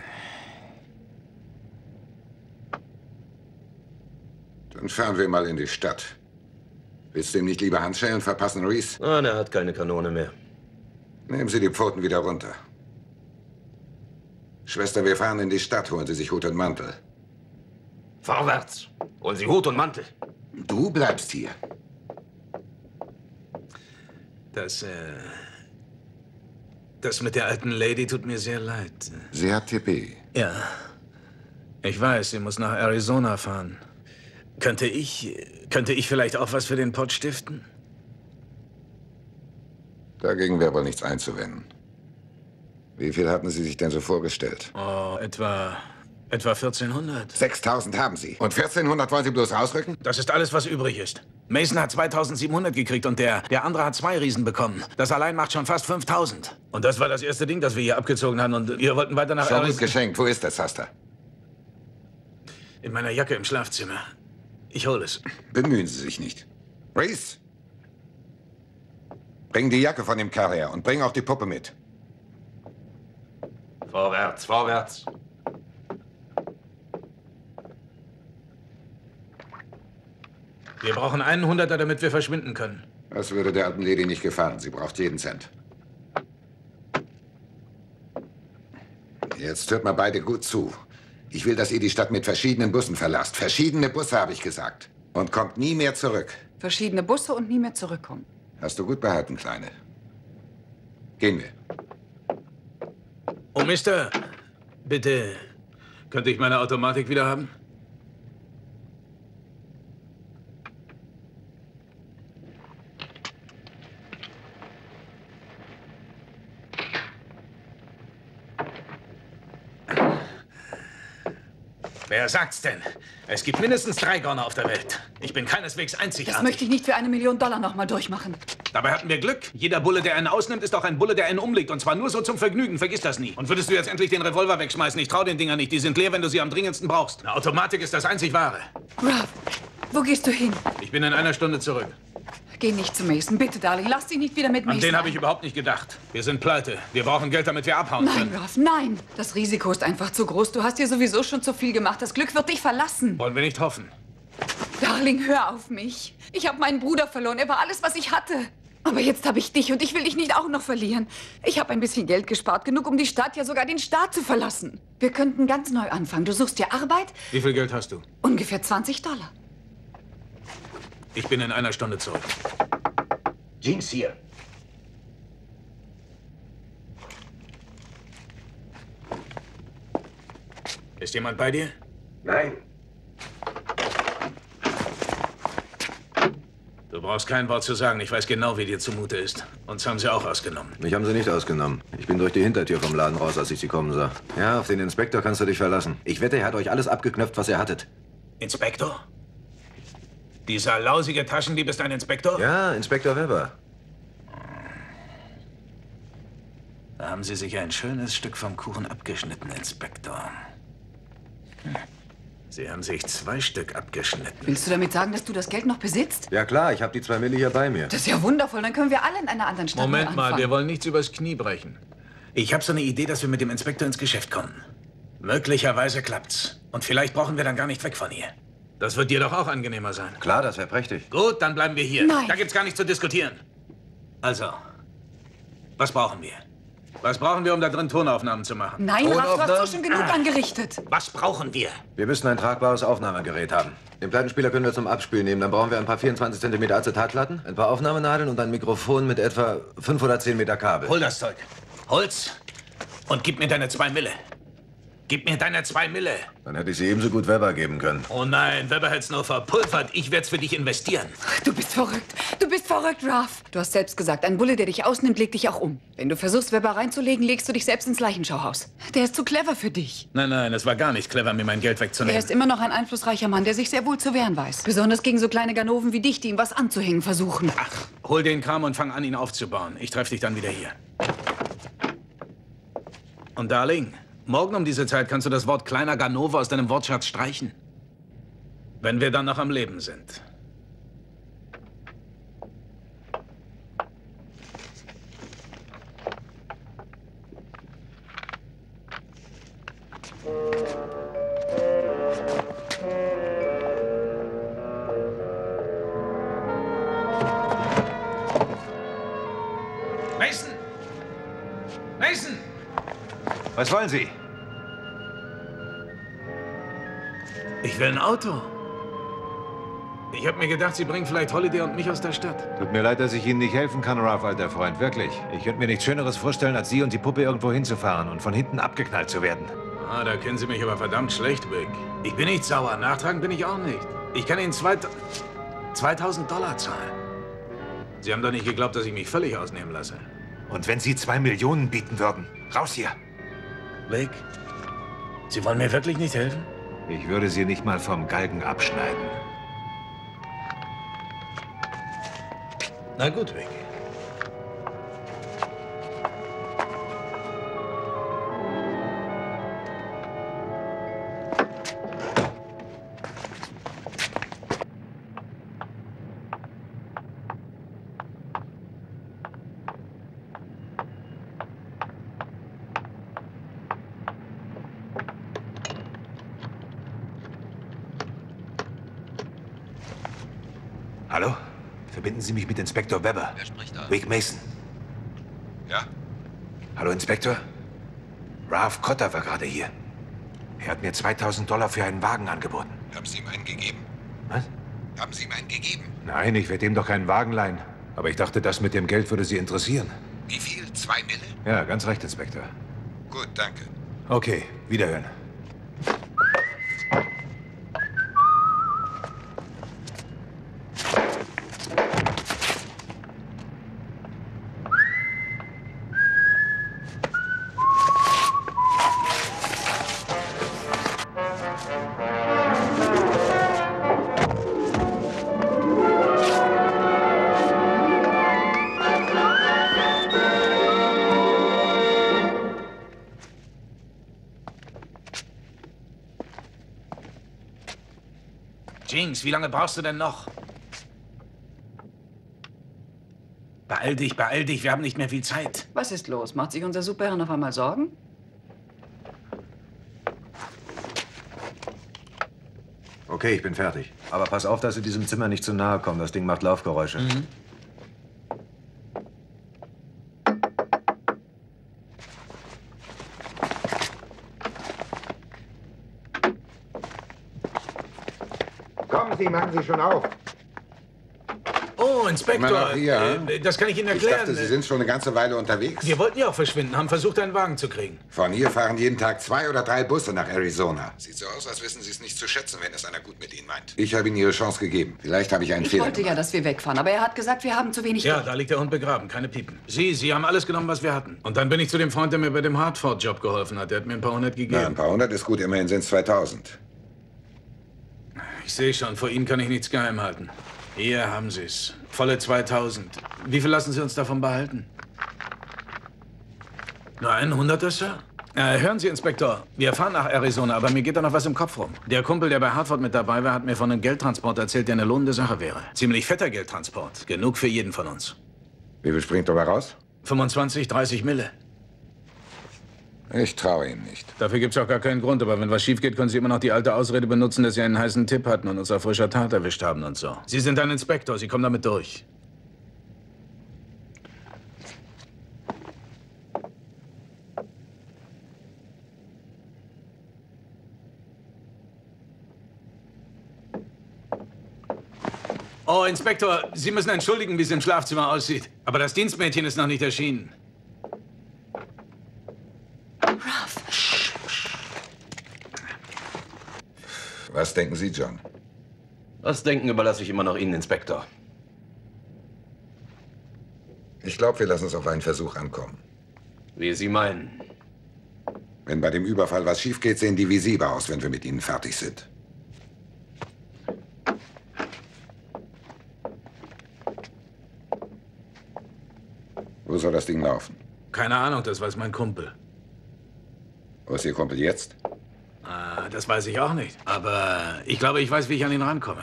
P: Dann fahren wir mal in die Stadt. Willst du ihm nicht lieber Handschellen verpassen, Reese?
N: Nein, er hat keine Kanone mehr.
P: Nehmen Sie die Pfoten wieder runter. Schwester, wir fahren in die Stadt. Holen Sie sich Hut und Mantel.
N: Vorwärts. Holen Sie Hut und Mantel.
P: Du bleibst hier.
G: Das, äh... Das mit der alten Lady tut mir sehr leid.
P: Sie hat T B.
G: Ja. Ich weiß, sie muss nach Arizona fahren. Könnte ich... Könnte ich vielleicht auch was für den Pott stiften?
P: Dagegen wäre wohl nichts einzuwenden. Wie viel hatten Sie sich denn so vorgestellt?
G: Oh, etwa... etwa vierzehnhundert.
P: sechstausend haben Sie. Und vierzehnhundert wollen Sie bloß rausrücken?
G: Das ist alles, was übrig ist. Mason hat zweitausendsiebenhundert gekriegt und der, der andere hat zwei Riesen bekommen. Das allein macht schon fast fünftausend. Und das war das erste Ding, das wir hier abgezogen haben und wir wollten weiter nach
P: Schon gut
G: Arizona.
P: geschenkt. Wo ist das, Haster?
G: In meiner Jacke im Schlafzimmer. Ich hole es.
P: Bemühen Sie sich nicht. Reese! Bring die Jacke von dem Kerl her und bring auch die Puppe mit.
N: Vorwärts, vorwärts.
G: Wir brauchen einen Hunderter, damit wir verschwinden können.
P: Das würde der alten Lady nicht gefallen. Sie braucht jeden Cent. Jetzt hört mal beide gut zu. Ich will, dass ihr die Stadt mit verschiedenen Bussen verlasst. Verschiedene Busse, habe ich gesagt. Und kommt nie mehr zurück.
H: Verschiedene Busse und nie mehr zurückkommen.
P: Hast du gut behalten, Kleine. Gehen wir.
G: Oh, Mister, bitte, könnte ich meine Automatik wieder haben? Wer sagt's denn? Es gibt mindestens drei Gauner auf der Welt. Ich bin keineswegs einzigartig.
H: Das möchte ich nicht für eine Million Dollar noch mal durchmachen.
G: Dabei hatten wir Glück. Jeder Bulle, der einen ausnimmt, ist auch ein Bulle, der einen umlegt. Und zwar nur so zum Vergnügen. Vergiss das nie. Und würdest du jetzt endlich den Revolver wegschmeißen? Ich trau den Dinger nicht. Die sind leer, wenn du sie am dringendsten brauchst. Eine Automatik ist das einzig Wahre.
H: Ralph, wo gehst du hin?
G: Ich bin in einer Stunde zurück.
H: Geh nicht zu Mason. Bitte, Darling. Lass dich nicht wieder mit Mason.
G: An den habe ich überhaupt nicht gedacht. Wir sind pleite. Wir brauchen Geld, damit wir abhauen
H: Nein,
G: können.
H: Ralph, nein. Das Risiko ist einfach zu groß. Du hast dir sowieso schon zu viel gemacht. Das Glück wird dich verlassen.
G: Wollen wir nicht hoffen?
H: Darling, hör auf mich. Ich habe meinen Bruder verloren. Er war alles, was ich hatte. Aber jetzt habe ich dich und ich will dich nicht auch noch verlieren. Ich habe ein bisschen Geld gespart. Genug, um die Stadt, ja sogar den Staat zu verlassen. Wir könnten ganz neu anfangen. Du suchst dir Arbeit?
G: Wie viel Geld hast du?
H: Ungefähr zwanzig Dollar.
G: Ich bin in einer Stunde zurück.
O: Jeans hier.
G: Ist jemand bei dir?
N: Nein.
G: Du brauchst kein Wort zu sagen. Ich weiß genau, wie dir zumute ist. Uns haben sie auch ausgenommen.
Q: Mich haben sie nicht ausgenommen. Ich bin durch die Hintertür vom Laden raus, als ich sie kommen sah. Ja, auf den Inspektor kannst du dich verlassen. Ich wette, er hat euch alles abgeknöpft, was ihr hattet.
G: Inspektor? Dieser lausige Taschendieb ist ein Inspektor?
Q: Ja, Inspektor Weber.
G: Da haben Sie sich ein schönes Stück vom Kuchen abgeschnitten, Inspektor. Hm. Sie haben sich zwei Stück abgeschnitten.
H: Willst du damit sagen, dass du das Geld noch besitzt?
Q: Ja klar, ich habe die zwei Mille hier bei mir.
H: Das ist ja wundervoll. Dann können wir alle in einer anderen Stadt
G: Moment
H: anfangen.
G: mal, wir wollen nichts übers Knie brechen. Ich habe so eine Idee, dass wir mit dem Inspektor ins Geschäft kommen. Möglicherweise klappt's. Und vielleicht brauchen wir dann gar nicht weg von hier. Das wird dir doch auch angenehmer sein.
Q: Klar, das wäre prächtig.
G: Gut, dann bleiben wir hier.
H: Nein.
G: Da gibt's gar nichts zu diskutieren. Also, was brauchen wir? Was brauchen wir, um da drin Tonaufnahmen zu machen?
H: Nein, Ralph, du hast doch schon genug angerichtet.
G: Was brauchen wir?
Q: Wir müssen ein tragbares Aufnahmegerät haben. Den Plattenspieler können wir zum Abspielen nehmen. Dann brauchen wir ein paar vierundzwanzig Zentimeter Acetatplatten, ein paar Aufnahmenadeln und ein Mikrofon mit etwa fünf oder zehn Meter Kabel.
G: Hol das Zeug. Hol's und gib mir deine zwei Mille. Gib mir deine zwei Mille.
Q: Dann hätte ich sie ebenso gut Weber geben können.
G: Oh nein, Weber hätt's nur verpulvert. Ich werd's für dich investieren.
H: Du bist verrückt. Du bist verrückt, Ralph. Du hast selbst gesagt, ein Bulle, der dich ausnimmt, legt dich auch um. Wenn du versuchst, Weber reinzulegen, legst du dich selbst ins Leichenschauhaus. Der ist zu clever für dich.
G: Nein, nein, es war gar nicht clever, mir mein Geld wegzunehmen.
H: Er ist immer noch ein einflussreicher Mann, der sich sehr wohl zu wehren weiß. Besonders gegen so kleine Ganoven wie dich, die ihm was anzuhängen versuchen.
G: Ach, hol den Kram und fang an, ihn aufzubauen. Ich treffe dich dann wieder hier. Und Darling, morgen um diese Zeit kannst du das Wort kleiner Ganove aus deinem Wortschatz streichen. Wenn wir dann noch am Leben sind. Mason! Mason!
J: Was wollen Sie?
G: Ich will ein Auto. Ich habe mir gedacht, Sie bringen vielleicht Holiday und mich aus der Stadt.
J: Tut mir leid, dass ich Ihnen nicht helfen kann, Ralph, alter Freund. Wirklich. Ich könnte mir nichts Schöneres vorstellen, als Sie und die Puppe irgendwo hinzufahren und von hinten abgeknallt zu werden.
G: Ah, da kennen Sie mich aber verdammt schlecht, Wick. Ich bin nicht sauer. Nachtragen bin ich auch nicht. Ich kann Ihnen zwei, zweitausend Dollar zahlen. Sie haben doch nicht geglaubt, dass ich mich völlig ausnehmen lasse.
J: Und wenn Sie zwei Millionen bieten würden? Raus hier!
G: Blake, Sie wollen mir wirklich nicht helfen?
J: Ich würde Sie nicht mal vom Galgen abschneiden.
G: Na gut, Wick.
J: Hallo? Verbinden Sie mich mit Inspektor Weber.
Q: Wer spricht da?
J: Wick Mason.
Q: Ja?
J: Hallo, Inspektor? Ralph Cotter war gerade hier. Er hat mir zweitausend Dollar für einen Wagen angeboten.
P: Haben Sie ihm einen gegeben?
J: Was?
P: Haben Sie ihm einen gegeben?
J: Nein, ich werde ihm doch keinen Wagen leihen. Aber ich dachte, das mit dem Geld würde Sie interessieren.
P: Wie viel? Zwei Mille?
J: Ja, ganz recht, Inspektor.
P: Gut, danke.
J: Okay, wiederhören.
I: Jinx, wie lange brauchst du denn noch? Beeil dich, beeil dich, wir haben nicht mehr viel Zeit.
H: Was ist los? Macht sich unser Superherr auf einmal Sorgen?
Q: Okay, ich bin fertig. Aber pass auf, dass Sie diesem Zimmer nicht zu nahe kommen. Das Ding macht Laufgeräusche.
I: Mhm.
R: Kommen Sie, machen Sie schon auf.
I: Oh, Inspektor,
P: Immer noch hier?
I: äh, das kann ich Ihnen
P: Ich
I: erklären.
P: dachte, Sie sind schon eine ganze Weile unterwegs.
I: Wir wollten ja auch verschwinden, haben versucht, einen Wagen zu kriegen.
P: Von hier fahren jeden Tag zwei oder drei Busse nach Arizona. Sieht so aus, als wissen Sie es nicht zu schätzen, wenn es einer gut mit Ihnen meint. Ich habe Ihnen Ihre Chance gegeben. Vielleicht habe ich einen
H: Ich
P: Fehler
H: wollte ja, dass wir wegfahren, aber er hat gesagt, wir haben zu wenig
G: Ja,
H: Geld.
G: da liegt der Hund begraben, keine Piepen. Sie, Sie haben alles genommen, was wir hatten. Und dann bin ich zu dem Freund, der mir bei dem Hartford-Job geholfen hat. Der hat mir ein paar hundert gegeben.
P: Na, ein paar hundert ist gut, immerhin sind es zweitausend.
G: Ich sehe schon, vor Ihnen kann ich nichts geheim halten. Hier haben Sie es. Volle zweitausend. Wie viel lassen Sie uns davon behalten? Nur ein Hunderter, Sir? Äh, hören Sie, Inspektor, wir fahren nach Arizona, aber mir geht da noch was im Kopf rum. Der Kumpel, der bei Hartford mit dabei war, hat mir von einem Geldtransport erzählt, der eine lohnende Sache wäre. Ziemlich fetter Geldtransport. Genug für jeden von uns.
P: Wie viel springt dabei raus?
G: fünfundzwanzig, dreißig Mille.
P: Ich traue Ihnen nicht.
G: Dafür gibt's auch gar keinen Grund, aber wenn was schief geht, können Sie immer noch die alte Ausrede benutzen, dass Sie einen heißen Tipp hatten und uns auf frischer Tat erwischt haben und so. Sie sind ein Inspektor, Sie kommen damit durch. Oh, Inspektor, Sie müssen entschuldigen, wie es im Schlafzimmer aussieht. Aber das Dienstmädchen ist noch nicht erschienen.
P: Was denken Sie, John?
N: Das Denken überlasse ich immer noch Ihnen, Inspektor.
P: Ich glaube, wir lassen es auf einen Versuch ankommen.
N: Wie Sie meinen.
P: Wenn bei dem Überfall was schief geht, sehen die wie Sie aus, wenn wir mit Ihnen fertig sind. Wo soll das Ding laufen?
G: Keine Ahnung, das weiß mein Kumpel.
P: Wo ist Ihr Kumpel jetzt?
G: Ah, das weiß ich auch nicht. Aber ich glaube, ich weiß, wie ich an ihn rankomme.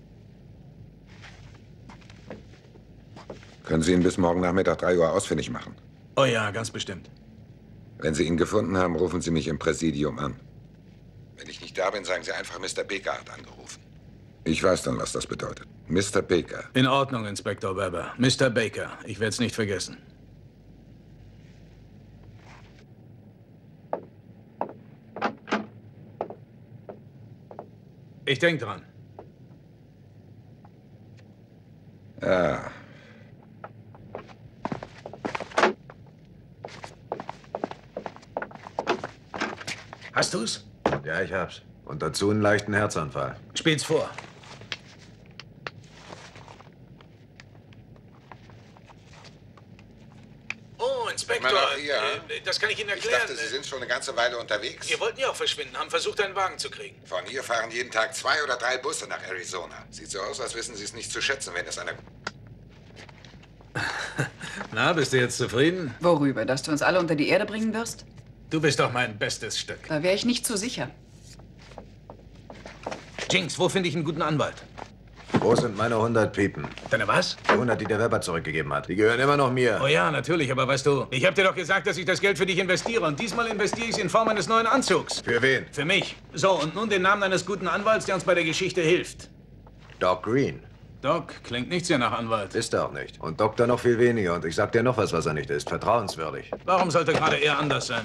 P: Können Sie ihn bis morgen Nachmittag drei Uhr ausfindig machen?
G: Oh ja, ganz bestimmt.
P: Wenn Sie ihn gefunden haben, rufen Sie mich im Präsidium an. Wenn ich nicht da bin, sagen Sie einfach, Mister Baker hat angerufen. Ich weiß dann, was das bedeutet. Mister Baker.
G: In Ordnung, Inspektor Weber. Mister Baker. Ich werde es nicht vergessen. Ich denke dran.
P: Ja.
G: Hast du's?
Q: Ja, ich hab's. Und dazu einen leichten Herzanfall.
G: Spiel's vor. Oh, Inspektor,
P: Immer noch hier?
G: äh, das kann ich Ihnen
P: Ich
G: erklären.
P: dachte, Sie sind schon eine ganze Weile unterwegs.
G: Wir wollten ja auch verschwinden, haben versucht, einen Wagen zu kriegen.
P: Von hier fahren jeden Tag zwei oder drei Busse nach Arizona. Sieht so aus, als wissen Sie es nicht zu schätzen, wenn es einer...
G: Na, bist du jetzt zufrieden?
H: Worüber? Dass du uns alle unter die Erde bringen wirst?
G: Du bist doch mein bestes Stück.
H: Da wäre ich nicht so sicher.
I: Jinx, wo finde ich einen guten Anwalt?
Q: Wo sind meine hundert Piepen?
G: Deine was?
Q: Die hundert, die der Weber zurückgegeben hat. Die gehören immer noch mir.
G: Oh ja, natürlich, aber weißt du, ich habe dir doch gesagt, dass ich das Geld für dich investiere. Und diesmal investiere ich es in Form eines neuen Anzugs.
Q: Für wen?
G: Für mich. So, und nun den Namen eines guten Anwalts, der uns bei der Geschichte hilft.
Q: Doc Green.
G: Doc, klingt nicht sehr nach Anwalt.
Q: Ist er auch nicht. Und Doktor noch viel weniger. Und ich sag dir noch was, was er nicht ist. Vertrauenswürdig.
G: Warum sollte gerade er anders sein?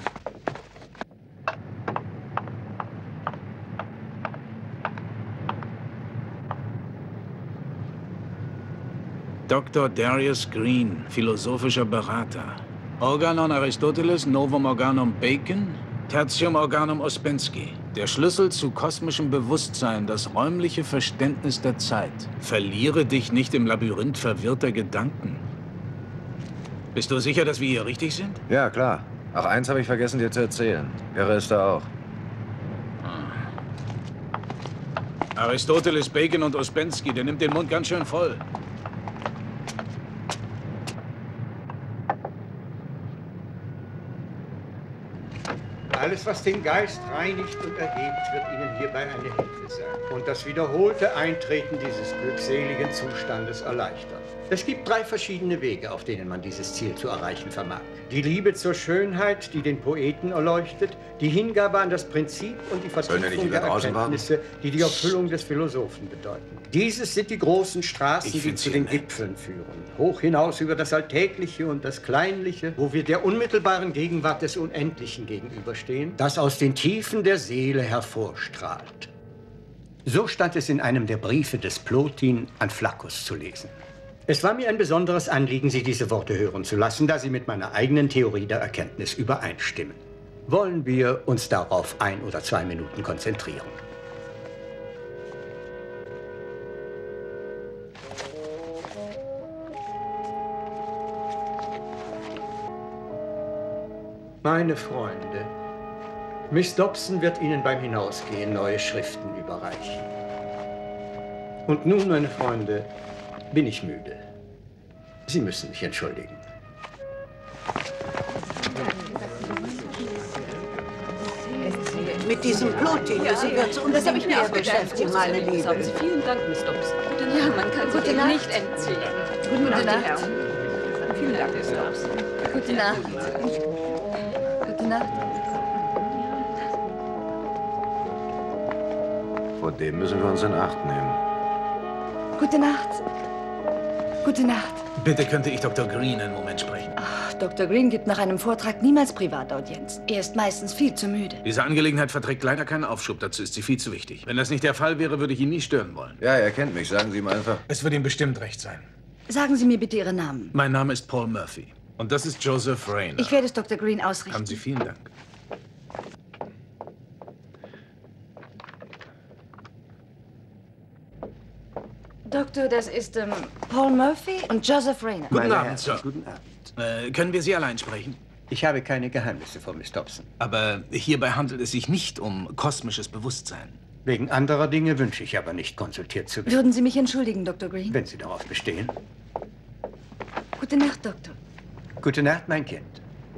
G: Doktor Darius Green, philosophischer Berater. Organon Aristoteles, Novum Organum Bacon, Tertium Organum Ouspensky. Der Schlüssel zu kosmischem Bewusstsein, das räumliche Verständnis der Zeit. Verliere dich nicht im Labyrinth verwirrter Gedanken. Bist du sicher, dass wir hier richtig sind?
Q: Ja, klar. Ach, eins habe ich vergessen, dir zu erzählen. Irre ist da auch.
G: Aristoteles, Bacon und Ouspensky, der nimmt den Mund ganz schön voll.
B: Alles, was den Geist reinigt und erhebt, wird Ihnen hierbei eine Hilfe sein und das wiederholte Eintreten dieses glückseligen Zustandes erleichtern. Es gibt drei verschiedene Wege, auf denen man dieses Ziel zu erreichen vermag. Die Liebe zur Schönheit, die den Poeten erleuchtet, die Hingabe an das Prinzip und die Vertiefung der Erkenntnisse, die die Erfüllung des Philosophen bedeuten. Dieses sind die großen Straßen, die zu den Gipfeln führen. Hoch hinaus über das Alltägliche und das Kleinliche, wo wir der unmittelbaren Gegenwart des Unendlichen gegenüberstehen, das aus den Tiefen der Seele hervorstrahlt. So stand es in einem der Briefe des Plotin an Flaccus zu lesen. Es war mir ein besonderes Anliegen, Sie diese Worte hören zu lassen, da sie mit meiner eigenen Theorie der Erkenntnis übereinstimmen. Wollen wir uns darauf ein oder zwei Minuten konzentrieren? Meine Freunde, Miss Dobson wird Ihnen beim Hinausgehen neue Schriften überreichen. Und nun, meine Freunde, bin ich müde. Sie müssen mich entschuldigen.
S: Mit diesem Plotin müssen wir uns unbedingt mehr beschäftigen, meine Liebe.
H: Vielen Dank, Miss Dobson.
S: Ja, man kann sich
H: Gute
S: eben
H: Nacht.
S: nicht entziehen.
H: Gute Nacht,
S: Nacht.
H: Herr. Vielen Dank, Miss Dobson.
S: Gute Nacht.
H: Gute Nacht.
Q: Vor dem müssen wir uns in Acht nehmen.
T: Gute Nacht. Gute Nacht.
G: Bitte könnte ich Doktor Green einen Moment sprechen.
T: Ach, Doktor Green gibt nach einem Vortrag niemals Privataudienz. Er ist meistens viel zu müde.
G: Diese Angelegenheit verträgt leider keinen Aufschub. Dazu ist sie viel zu wichtig. Wenn das nicht der Fall wäre, würde ich ihn nie stören wollen.
Q: Ja, er kennt mich. Sagen Sie ihm einfach.
G: Es wird ihm bestimmt recht sein.
T: Sagen Sie mir bitte Ihren Namen.
G: Mein Name ist Paul Murphy. Und das ist Joseph Rayner.
T: Ich werde es Doktor Green ausrichten.
G: Haben Sie vielen Dank.
T: Doktor, das ist ähm, Paul Murphy und Joseph Rayner.
G: Guten
B: Meine
G: Abend,
B: Herren,
G: Sir.
B: Guten Abend.
G: Äh, können wir Sie allein sprechen?
B: Ich habe keine Geheimnisse vor Miss Dobson.
G: Aber hierbei handelt es sich nicht um kosmisches Bewusstsein.
B: Wegen anderer Dinge wünsche ich aber nicht konsultiert zu werden.
T: Würden Sie mich entschuldigen, Doktor Green?
B: Wenn Sie darauf bestehen.
T: Gute Nacht, Doktor.
B: Gute Nacht, mein Kind.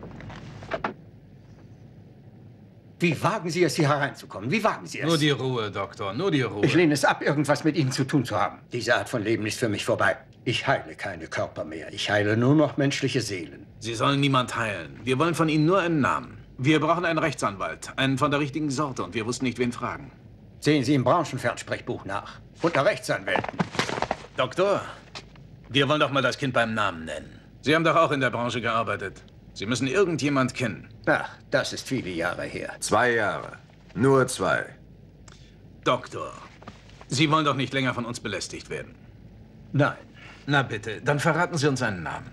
B: Wie wagen Sie es, hier hereinzukommen? Wie wagen Sie es?
G: Nur die Ruhe, Doktor, nur die Ruhe.
B: Ich lehne es ab, irgendwas mit Ihnen zu tun zu haben. Diese Art von Leben ist für mich vorbei. Ich heile keine Körper mehr. Ich heile nur noch menschliche Seelen.
G: Sie sollen niemand heilen. Wir wollen von Ihnen nur einen Namen. Wir brauchen einen Rechtsanwalt, einen von der richtigen Sorte, und wir wussten nicht, wen fragen.
B: Sehen Sie im Branchenfernsprechbuch nach. Unter Rechtsanwälten.
G: Doktor, wir wollen doch mal das Kind beim Namen nennen. Sie haben doch auch in der Branche gearbeitet. Sie müssen irgendjemand kennen.
B: Ach, das ist viele Jahre her.
Q: Zwei Jahre. Nur zwei.
G: Doktor, Sie wollen doch nicht länger von uns belästigt werden.
B: Nein.
G: Na bitte, dann verraten Sie uns einen Namen.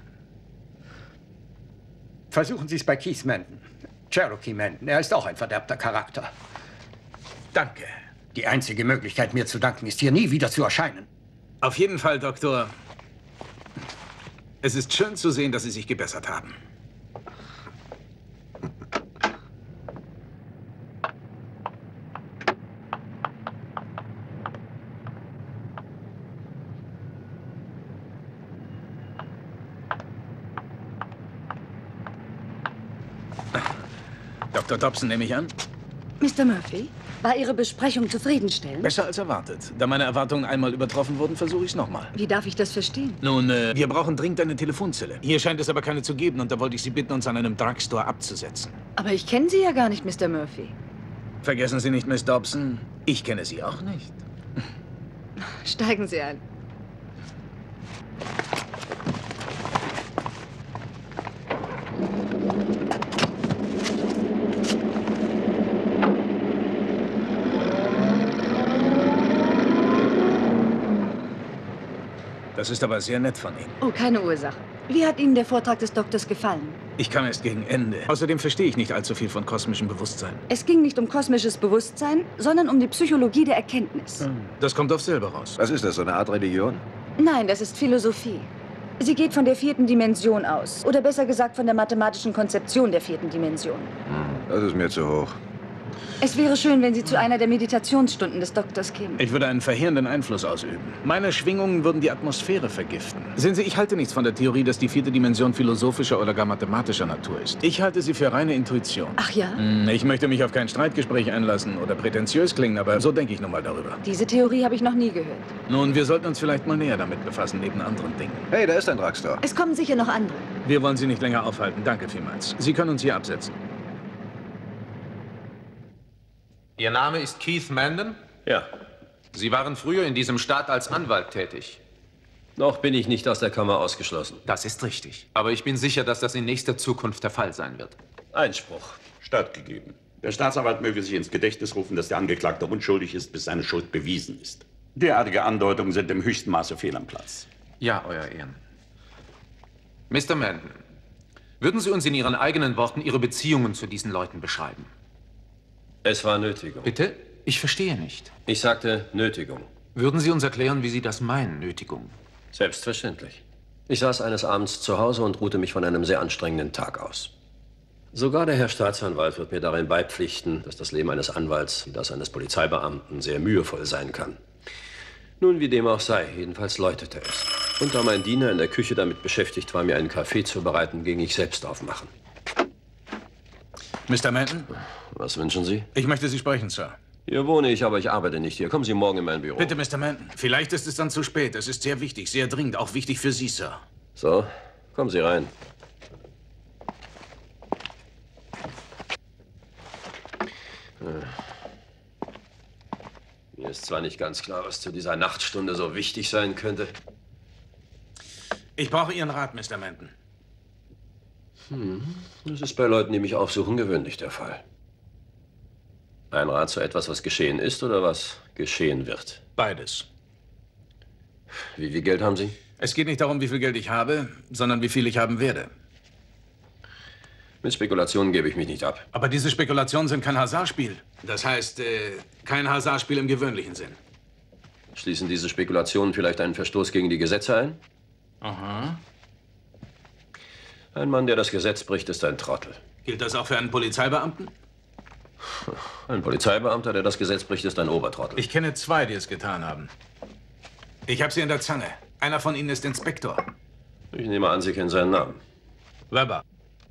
B: Versuchen Sie es bei Keith Manton. Cherokee Manton. Er ist auch ein verderbter Charakter.
G: Danke.
B: Die einzige Möglichkeit, mir zu danken, ist, hier nie wieder zu erscheinen.
G: Auf jeden Fall, Doktor. Es ist schön zu sehen, dass Sie sich gebessert haben. Doktor Dobson, nehme ich an?
T: Mister Murphy, war Ihre Besprechung zufriedenstellend?
G: Besser als erwartet. Da meine Erwartungen einmal übertroffen wurden, versuche ich es nochmal.
T: Wie darf ich das verstehen?
G: Nun, äh, wir brauchen dringend eine Telefonzelle. Hier scheint es aber keine zu geben, und da wollte ich Sie bitten, uns an einem Drugstore abzusetzen.
T: Aber ich kenne Sie ja gar nicht, Mister Murphy.
G: Vergessen Sie nicht, Miss Dobson, ich kenne Sie auch nicht.
T: Steigen Sie ein.
G: Das ist aber sehr nett von Ihnen.
T: Oh, keine Ursache. Wie hat Ihnen der Vortrag des Doktors gefallen?
G: Ich kam erst gegen Ende. Außerdem verstehe ich nicht allzu viel von kosmischem Bewusstsein.
T: Es ging nicht um kosmisches Bewusstsein, sondern um die Psychologie der Erkenntnis.
G: Das kommt aufs selbe raus.
Q: Was ist das, so eine Art Religion?
T: Nein, das ist Philosophie. Sie geht von der vierten Dimension aus. Oder besser gesagt von der mathematischen Konzeption der vierten Dimension.
Q: Hm, das ist mir zu hoch.
T: Es wäre schön, wenn Sie zu einer der Meditationsstunden des Doktors kämen.
G: Ich würde einen verheerenden Einfluss ausüben. Meine Schwingungen würden die Atmosphäre vergiften. Sehen Sie, ich halte nichts von der Theorie, dass die vierte Dimension philosophischer oder gar mathematischer Natur ist. Ich halte sie für reine Intuition.
T: Ach ja?
G: Ich möchte mich auf kein Streitgespräch einlassen oder prätentiös klingen, aber so denke ich nun mal darüber.
T: Diese Theorie habe ich noch nie gehört.
G: Nun, wir sollten uns vielleicht mal näher damit befassen, neben anderen Dingen.
Q: Hey, da ist ein Drugstore.
T: Es kommen sicher noch andere.
G: Wir wollen Sie nicht länger aufhalten. Danke vielmals. Sie können uns hier absetzen.
A: Ihr Name ist Keith Mandon?
U: Ja.
A: Sie waren früher in diesem Staat als Anwalt tätig.
U: Noch bin ich nicht aus der Kammer ausgeschlossen.
A: Das ist richtig. Aber ich bin sicher, dass das in nächster Zukunft der Fall sein wird.
U: Einspruch.
D: Stattgegeben. Der Staatsanwalt möge sich ins Gedächtnis rufen, dass der Angeklagte unschuldig ist, bis seine Schuld bewiesen ist. Derartige Andeutungen sind im höchsten Maße fehl am Platz.
A: Ja, Euer Ehren. Mister Mandon, würden Sie uns in Ihren eigenen Worten Ihre Beziehungen zu diesen Leuten beschreiben?
U: Es war Nötigung.
A: Bitte? Ich verstehe nicht.
U: Ich sagte Nötigung.
A: Würden Sie uns erklären, wie Sie das meinen, Nötigung?
U: Selbstverständlich. Ich saß eines Abends zu Hause und ruhte mich von einem sehr anstrengenden Tag aus. Sogar der Herr Staatsanwalt wird mir darin beipflichten, dass das Leben eines Anwalts wie das eines Polizeibeamten sehr mühevoll sein kann. Nun, wie dem auch sei, jedenfalls läutete es. Und da mein Diener in der Küche damit beschäftigt war, mir einen Kaffee zu bereiten, ging ich selbst aufmachen.
G: Mister Mandon?
U: Was wünschen Sie?
G: Ich möchte Sie sprechen, Sir.
U: Hier wohne ich, aber ich arbeite nicht hier. Kommen Sie morgen in mein Büro.
G: Bitte, Mister Mandon. Vielleicht ist es dann zu spät. Es ist sehr wichtig, sehr dringend. Auch wichtig für Sie, Sir.
U: So, kommen Sie rein. Mir ist zwar nicht ganz klar, was zu dieser Nachtstunde so wichtig sein könnte.
G: Ich brauche Ihren Rat, Mister Mandon.
U: Hm. Das ist bei Leuten, die mich aufsuchen, gewöhnlich der Fall. Ein Rat zu etwas, was geschehen ist oder was geschehen wird?
G: Beides.
U: Wie viel Geld haben Sie?
G: Es geht nicht darum, wie viel Geld ich habe, sondern wie viel ich haben werde.
U: Mit Spekulationen gebe ich mich nicht ab.
G: Aber diese Spekulationen sind kein Hasardspiel. Das heißt, äh, kein Hasardspiel im gewöhnlichen Sinn.
U: Schließen diese Spekulationen vielleicht einen Verstoß gegen die Gesetze ein?
G: Aha.
U: Ein Mann, der das Gesetz bricht, ist ein Trottel.
G: Gilt das auch für einen Polizeibeamten?
U: Ein Polizeibeamter, der das Gesetz bricht, ist ein Obertrottel.
G: Ich kenne zwei, die es getan haben. Ich habe sie in der Zange. Einer von ihnen ist Inspektor.
U: Ich nehme an, Sie kennen seinen Namen.
G: Weber.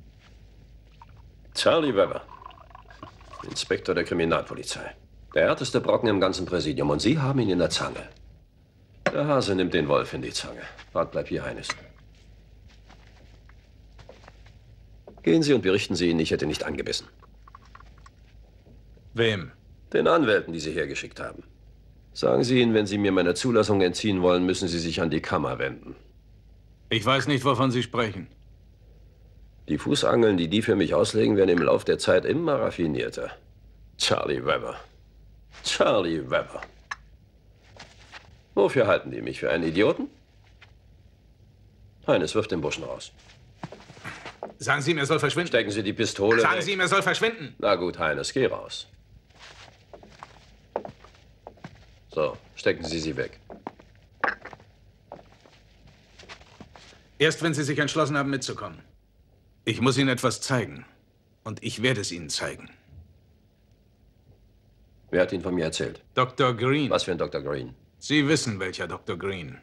U: Charlie Weber. Inspektor der Kriminalpolizei. Der härteste Brocken im ganzen Präsidium. Und Sie haben ihn in der Zange. Der Hase nimmt den Wolf in die Zange. Bart, bleib hier, Heines. Gehen Sie und berichten Sie ihn, ich hätte nicht angebissen.
G: Wem?
U: Den Anwälten, die Sie hergeschickt haben. Sagen Sie ihnen, wenn Sie mir meine Zulassung entziehen wollen, müssen Sie sich an die Kammer wenden.
G: Ich weiß nicht, wovon Sie sprechen.
U: Die Fußangeln, die die für mich auslegen, werden im Lauf der Zeit immer raffinierter. Charlie Weber. Charlie Weber. Wofür halten die mich? Für einen Idioten? Heines, wirft den Burschen raus.
G: Sagen Sie ihm, er soll verschwinden.
U: Stecken Sie die Pistole
G: Sagen
U: weg.
G: Sie ihm, er soll verschwinden.
U: Na gut, Heines, geh raus. So, stecken Sie sie weg.
G: Erst wenn Sie sich entschlossen haben, mitzukommen. Ich muss Ihnen etwas zeigen. Und ich werde es Ihnen zeigen.
U: Wer hat Ihnen von mir erzählt?
G: Doktor Green.
U: Was für ein Doktor Green?
G: Sie wissen, welcher Doktor Green.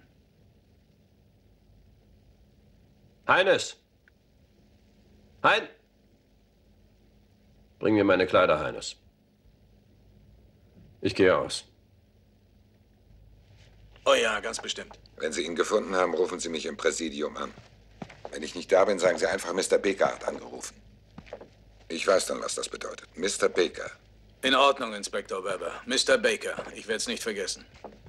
U: Heines! Hein! Bring mir meine Kleider, Heines. Ich gehe aus.
G: Oh ja, ganz bestimmt.
P: Wenn Sie ihn gefunden haben, rufen Sie mich im Präsidium an. Wenn ich nicht da bin, sagen Sie einfach, Mister Baker hat angerufen. Ich weiß dann, was das bedeutet. Mister Baker.
G: In Ordnung, Inspektor Weber. Mister Baker. Ich werde es nicht vergessen.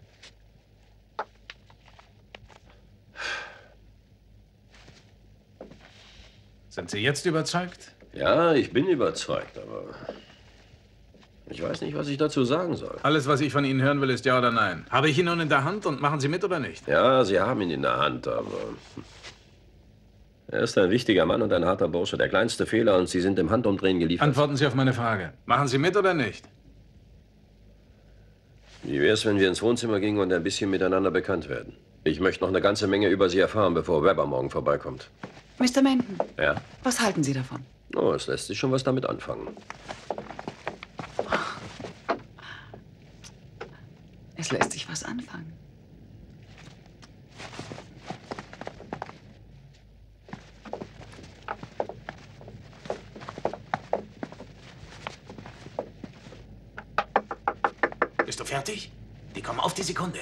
G: Sind Sie jetzt überzeugt?
U: Ja, ich bin überzeugt, aber ich weiß nicht, was ich dazu sagen soll.
G: Alles, was ich von Ihnen hören will, ist ja oder nein. Habe ich ihn nun in der Hand und machen Sie mit oder nicht?
U: Ja, Sie haben ihn in der Hand, aber er ist ein wichtiger Mann und ein harter Bursche. Der kleinste Fehler und Sie sind im Handumdrehen geliefert.
G: Antworten Sie auf meine Frage. Machen Sie mit oder nicht?
U: Wie wäre es, wenn wir ins Wohnzimmer gingen und ein bisschen miteinander bekannt werden? Ich möchte noch eine ganze Menge über Sie erfahren, bevor Weber morgen vorbeikommt.
H: Mister Mandon,
U: Ja?
H: was halten Sie davon?
U: Oh, es lässt sich schon was damit anfangen.
H: Es lässt sich was anfangen.
I: Bist du fertig? Die kommen auf die Sekunde.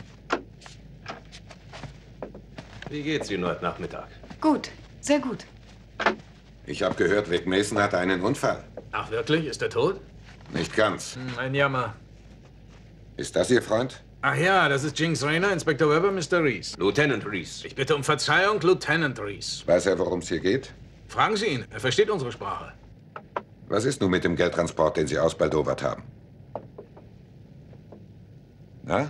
U: Wie geht's Ihnen heute Nachmittag?
H: Gut, sehr gut.
P: Ich habe gehört, Rick Mason hatte einen Unfall.
G: Ach, wirklich? Ist er tot?
P: Nicht ganz.
G: Hm, ein Jammer.
P: Ist das Ihr Freund?
G: Ach ja, das ist Jinx Raynor, Inspektor Weber, Mister Reese.
U: Lieutenant Reese.
G: Ich bitte um Verzeihung, Lieutenant Reese.
P: Weiß er, worum es hier geht?
G: Fragen Sie ihn, er versteht unsere Sprache.
P: Was ist nun mit dem Geldtransport, den Sie ausbaldowert haben? Na?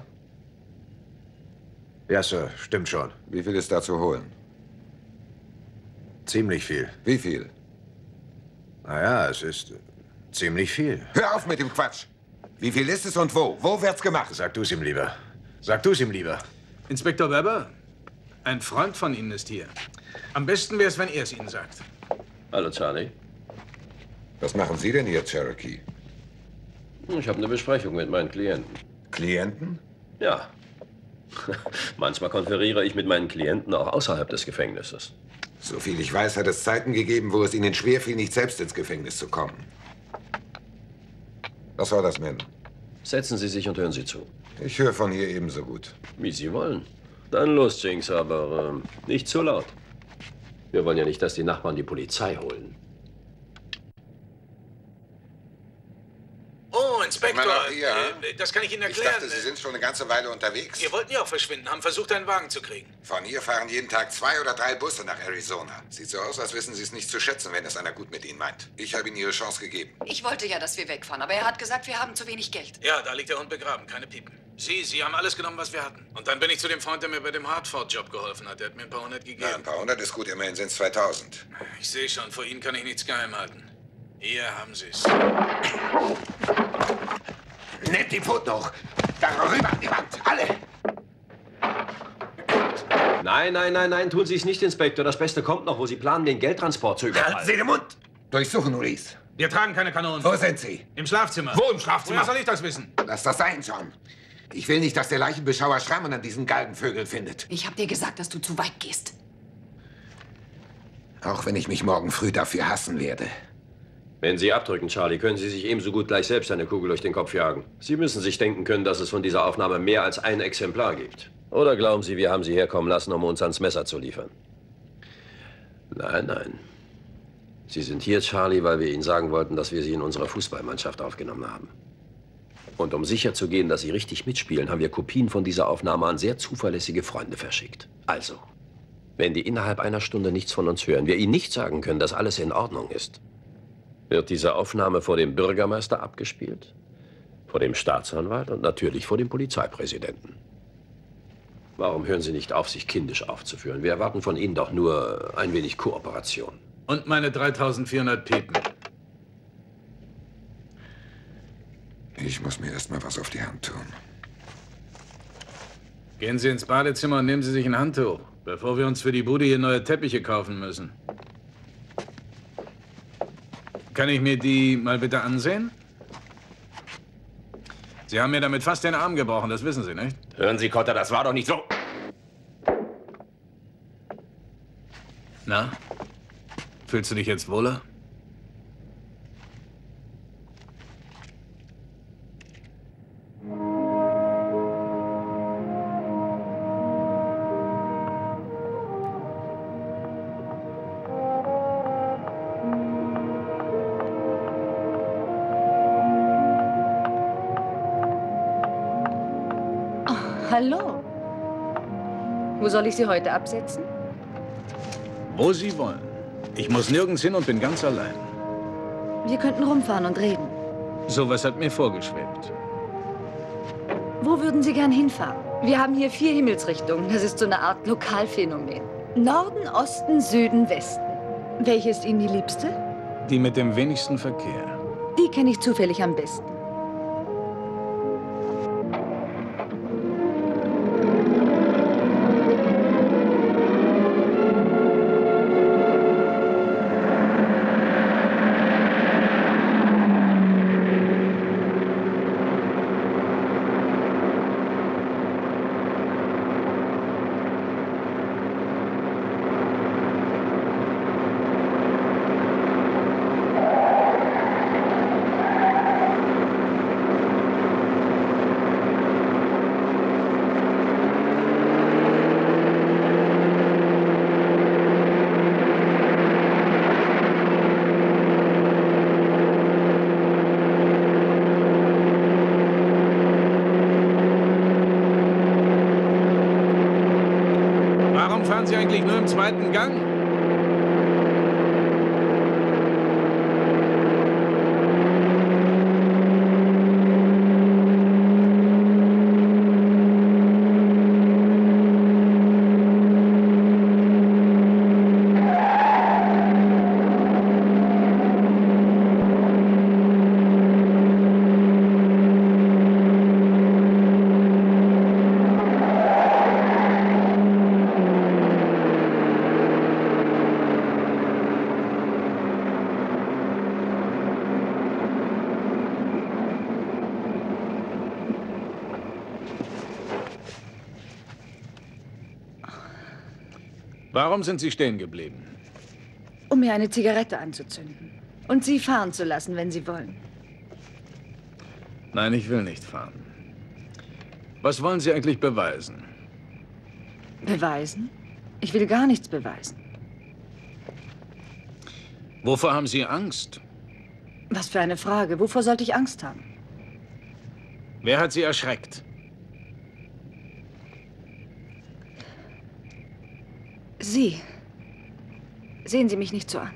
Q: Ja, Sir, stimmt schon.
P: Wie viel ist da zu holen?
Q: Ziemlich viel.
P: Wie viel?
Q: Naja, es ist äh, ziemlich viel.
P: Hör auf mit dem Quatsch! Wie viel ist es und wo? Wo wird's gemacht?
Q: Sag du's ihm lieber. Sag du's ihm lieber.
G: Inspektor Weber, ein Freund von Ihnen ist hier. Am besten wäre es, wenn er es Ihnen sagt.
U: Hallo, Charlie.
P: Was machen Sie denn hier, Cherokee?
U: Ich habe eine Besprechung mit meinen Klienten.
P: Klienten?
U: Ja. Manchmal konferiere ich mit meinen Klienten auch außerhalb des Gefängnisses.
P: Soviel ich weiß, hat es Zeiten gegeben, wo es Ihnen schwerfiel, nicht selbst ins Gefängnis zu kommen. Was soll das, Mann?
U: Setzen Sie sich und hören Sie zu.
P: Ich höre von hier ebenso gut.
U: Wie Sie wollen. Dann los, Jinx, aber äh, nicht zu laut. Wir wollen ja nicht, dass die Nachbarn die Polizei holen.
G: Oh, Inspektor,
P: Immer noch hier,
G: äh, das kann ich Ihnen
P: Ich
G: erklären.
P: dachte, Sie sind schon eine ganze Weile unterwegs.
G: Wir wollten ja auch verschwinden, haben versucht, einen Wagen zu kriegen.
P: Von hier fahren jeden Tag zwei oder drei Busse nach Arizona. Sieht so aus, als wissen Sie es nicht zu schätzen, wenn es einer gut mit Ihnen meint. Ich habe Ihnen Ihre Chance gegeben.
H: Ich wollte ja, dass wir wegfahren, aber er hat gesagt, wir haben zu wenig Geld.
G: Ja, da liegt der Hund begraben, keine Piepen. Sie, Sie haben alles genommen, was wir hatten. Und dann bin ich zu dem Freund, der mir bei dem Hartford-Job geholfen hat. Der hat mir ein paar hundert gegeben.
P: Ja, ein paar hundert ist gut, immerhin sind es zweitausend.
G: Ich sehe schon, vor Ihnen kann ich nichts geheim halten. Hier haben Sie es.
O: Nehmt die Pfoten hoch. Darüber an die Wand. Alle.
U: Nein, nein, nein, nein, tun Sie es nicht, Inspektor. Das Beste kommt noch, wo Sie planen, den Geldtransport zu überfallen.
O: Halten Sie den Mund. Durchsuchen, Reese.
G: Wir tragen keine Kanonen.
O: Wo sind Sie?
G: Im Schlafzimmer.
O: Wo im Schlafzimmer?
G: Woher soll ich das wissen?
O: Lass das sein, John. Ich will nicht, dass der Leichenbeschauer Schrammen an diesen Galgenvögeln findet.
H: Ich hab dir gesagt, dass du zu weit gehst.
O: Auch wenn ich mich morgen früh dafür hassen werde.
U: Wenn Sie abdrücken, Charlie, können Sie sich ebenso gut gleich selbst eine Kugel durch den Kopf jagen. Sie müssen sich denken können, dass es von dieser Aufnahme mehr als ein Exemplar gibt. Oder glauben Sie, wir haben Sie herkommen lassen, um uns ans Messer zu liefern? Nein, nein. Sie sind hier, Charlie, weil wir Ihnen sagen wollten, dass wir Sie in unserer Fußballmannschaft aufgenommen haben. Und um sicherzugehen, dass Sie richtig mitspielen, haben wir Kopien von dieser Aufnahme an sehr zuverlässige Freunde verschickt. Also, wenn die innerhalb einer Stunde nichts von uns hören, wir Ihnen nicht sagen können, dass alles in Ordnung ist, wird diese Aufnahme vor dem Bürgermeister abgespielt, vor dem Staatsanwalt und natürlich vor dem Polizeipräsidenten. Warum hören Sie nicht auf, sich kindisch aufzuführen? Wir erwarten von Ihnen doch nur ein wenig Kooperation.
G: Und meine dreitausendvierhundert Piepen.
P: Ich muss mir erst mal was auf die Hand tun.
G: Gehen Sie ins Badezimmer und nehmen Sie sich ein Handtuch, bevor wir uns für die Bude hier neue Teppiche kaufen müssen. Kann ich mir die mal bitte ansehen? Sie haben mir damit fast den Arm gebrochen, das wissen Sie, nicht?
U: Hören Sie, Cotter, das war doch nicht so.
G: Na? Fühlst du dich jetzt wohler?
T: Hallo. Wo soll ich Sie heute absetzen?
G: Wo Sie wollen. Ich muss nirgends hin und bin ganz allein.
T: Wir könnten rumfahren und reden.
G: Sowas hat mir vorgeschwebt.
T: Wo würden Sie gern hinfahren? Wir haben hier vier Himmelsrichtungen. Das ist so eine Art Lokalphänomen. Norden, Osten, Süden, Westen. Welche ist Ihnen die liebste?
G: Die mit dem wenigsten Verkehr.
T: Die kenne ich zufällig am besten.
G: eigentlich nur im zweiten Gang? Warum sind Sie stehen geblieben?
T: Um mir eine Zigarette anzuzünden. Und Sie fahren zu lassen, wenn Sie wollen.
G: Nein, ich will nicht fahren. Was wollen Sie eigentlich beweisen?
T: Beweisen? Ich will gar nichts beweisen.
G: Wovor haben Sie Angst?
T: Was für eine Frage. Wovor sollte ich Angst haben?
G: Wer hat Sie erschreckt?
T: Sie. Sehen Sie mich nicht so an.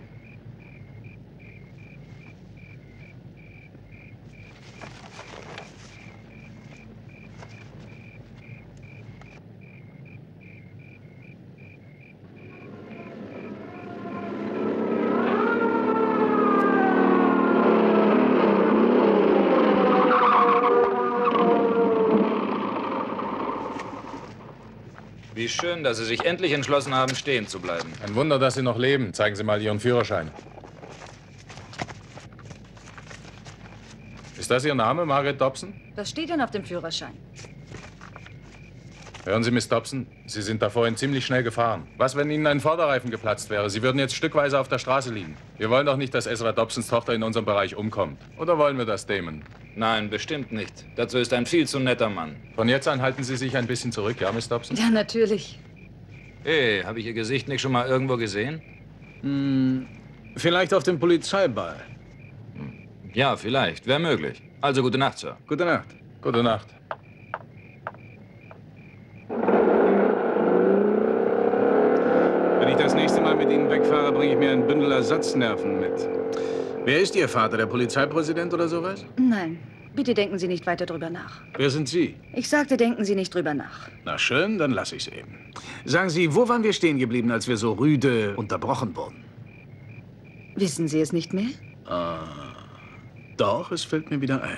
C: Wie schön, dass Sie sich endlich entschlossen haben, stehen zu bleiben.
L: Ein Wunder, dass Sie noch leben. Zeigen Sie mal Ihren Führerschein. Ist das Ihr Name, Margaret Dobson?
T: Was steht denn auf dem Führerschein?
L: Hören Sie, Miss Dobson, Sie sind da vorhin ziemlich schnell gefahren. Was, wenn Ihnen ein Vorderreifen geplatzt wäre? Sie würden jetzt stückweise auf der Straße liegen. Wir wollen doch nicht, dass Ezra Dobsons Tochter in unserem Bereich umkommt. Oder wollen wir das, Damon?
C: Nein, bestimmt nicht. Dazu ist ein viel zu netter Mann.
L: Von jetzt an halten Sie sich ein bisschen zurück, ja, Miss Dobson?
T: Ja, natürlich.
C: Hey, habe ich Ihr Gesicht nicht schon mal irgendwo gesehen?
G: Hm, vielleicht auf dem Polizeiball.
C: Ja, vielleicht. Wäre möglich. Also gute Nacht, Sir.
G: Gute Nacht.
L: Gute Nacht.
G: Wenn ich das nächste Mal mit Ihnen wegfahre, bringe ich mir ein Bündel Ersatznerven mit. Wer ist Ihr Vater, der Polizeipräsident oder sowas?
T: Nein, bitte denken Sie nicht weiter drüber nach.
G: Wer sind Sie?
T: Ich sagte, denken Sie nicht drüber nach.
G: Na schön, dann lasse ich es eben. Sagen Sie, wo waren wir stehen geblieben, als wir so rüde unterbrochen wurden?
T: Wissen Sie es nicht mehr?
G: Ah, doch, es fällt mir wieder ein.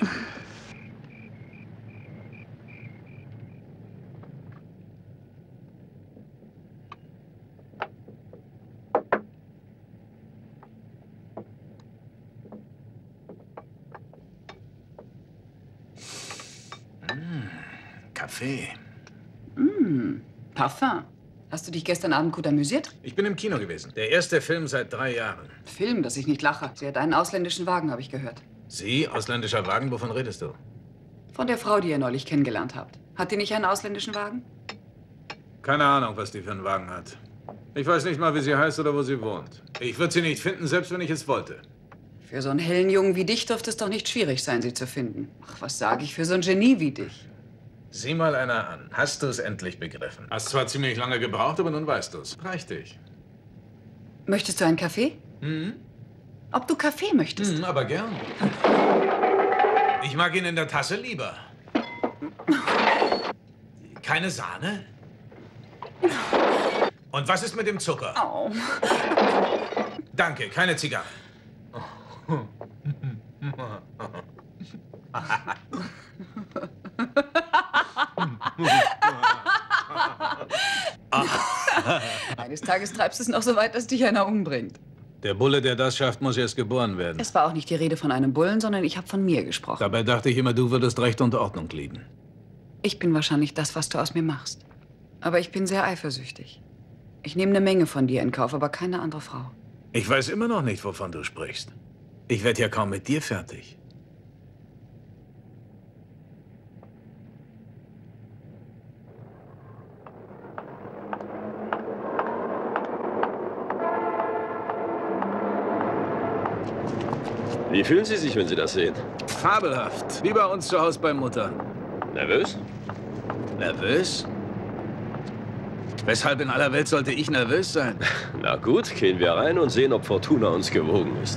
G: Kaffee.
H: Mmh, Parfum. Hast du dich gestern Abend gut amüsiert?
G: Ich bin im Kino gewesen. Der erste Film seit drei Jahren.
H: Film, dass ich nicht lache. Sie hat einen ausländischen Wagen, habe ich gehört.
G: Sie? Ausländischer Wagen? Wovon redest du?
H: Von der Frau, die ihr neulich kennengelernt habt. Hat die nicht einen ausländischen Wagen?
G: Keine Ahnung, was die für einen Wagen hat. Ich weiß nicht mal, wie sie heißt oder wo sie wohnt. Ich würde sie nicht finden, selbst wenn ich es wollte.
H: Für so einen hellen Jungen wie dich dürfte es doch nicht schwierig sein, sie zu finden. Ach, was sage ich für so ein Genie wie dich?
G: Sieh mal einer an. Hast du es endlich begriffen? Hast zwar ziemlich lange gebraucht, aber nun weißt du es. Reicht dich.
H: Möchtest du einen Kaffee?
G: Mhm.
H: Ob du Kaffee möchtest?
G: Mhm, aber gern. Ich mag ihn in der Tasse lieber. Keine Sahne? Und was ist mit dem Zucker?
H: Oh.
G: Danke, keine Zigarre.
H: Eines Tages treibst du es noch so weit, dass dich einer umbringt.
G: Der Bulle, der das schafft, muss erst geboren werden.
H: Es war auch nicht die Rede von einem Bullen, sondern ich habe von mir gesprochen.
G: Dabei dachte ich immer, du würdest Recht und Ordnung lieben.
H: Ich bin wahrscheinlich das, was du aus mir machst. Aber ich bin sehr eifersüchtig. Ich nehme eine Menge von dir in Kauf, aber keine andere Frau.
G: Ich weiß immer noch nicht, wovon du sprichst. Ich werde ja kaum mit dir fertig.
U: Wie fühlen Sie sich, wenn Sie das sehen?
G: Fabelhaft. Wie bei uns zu Hause bei Mutter.
U: Nervös?
G: Nervös? Weshalb in aller Welt sollte ich nervös sein?
U: Na gut, gehen wir rein und sehen, ob Fortuna uns gewogen ist.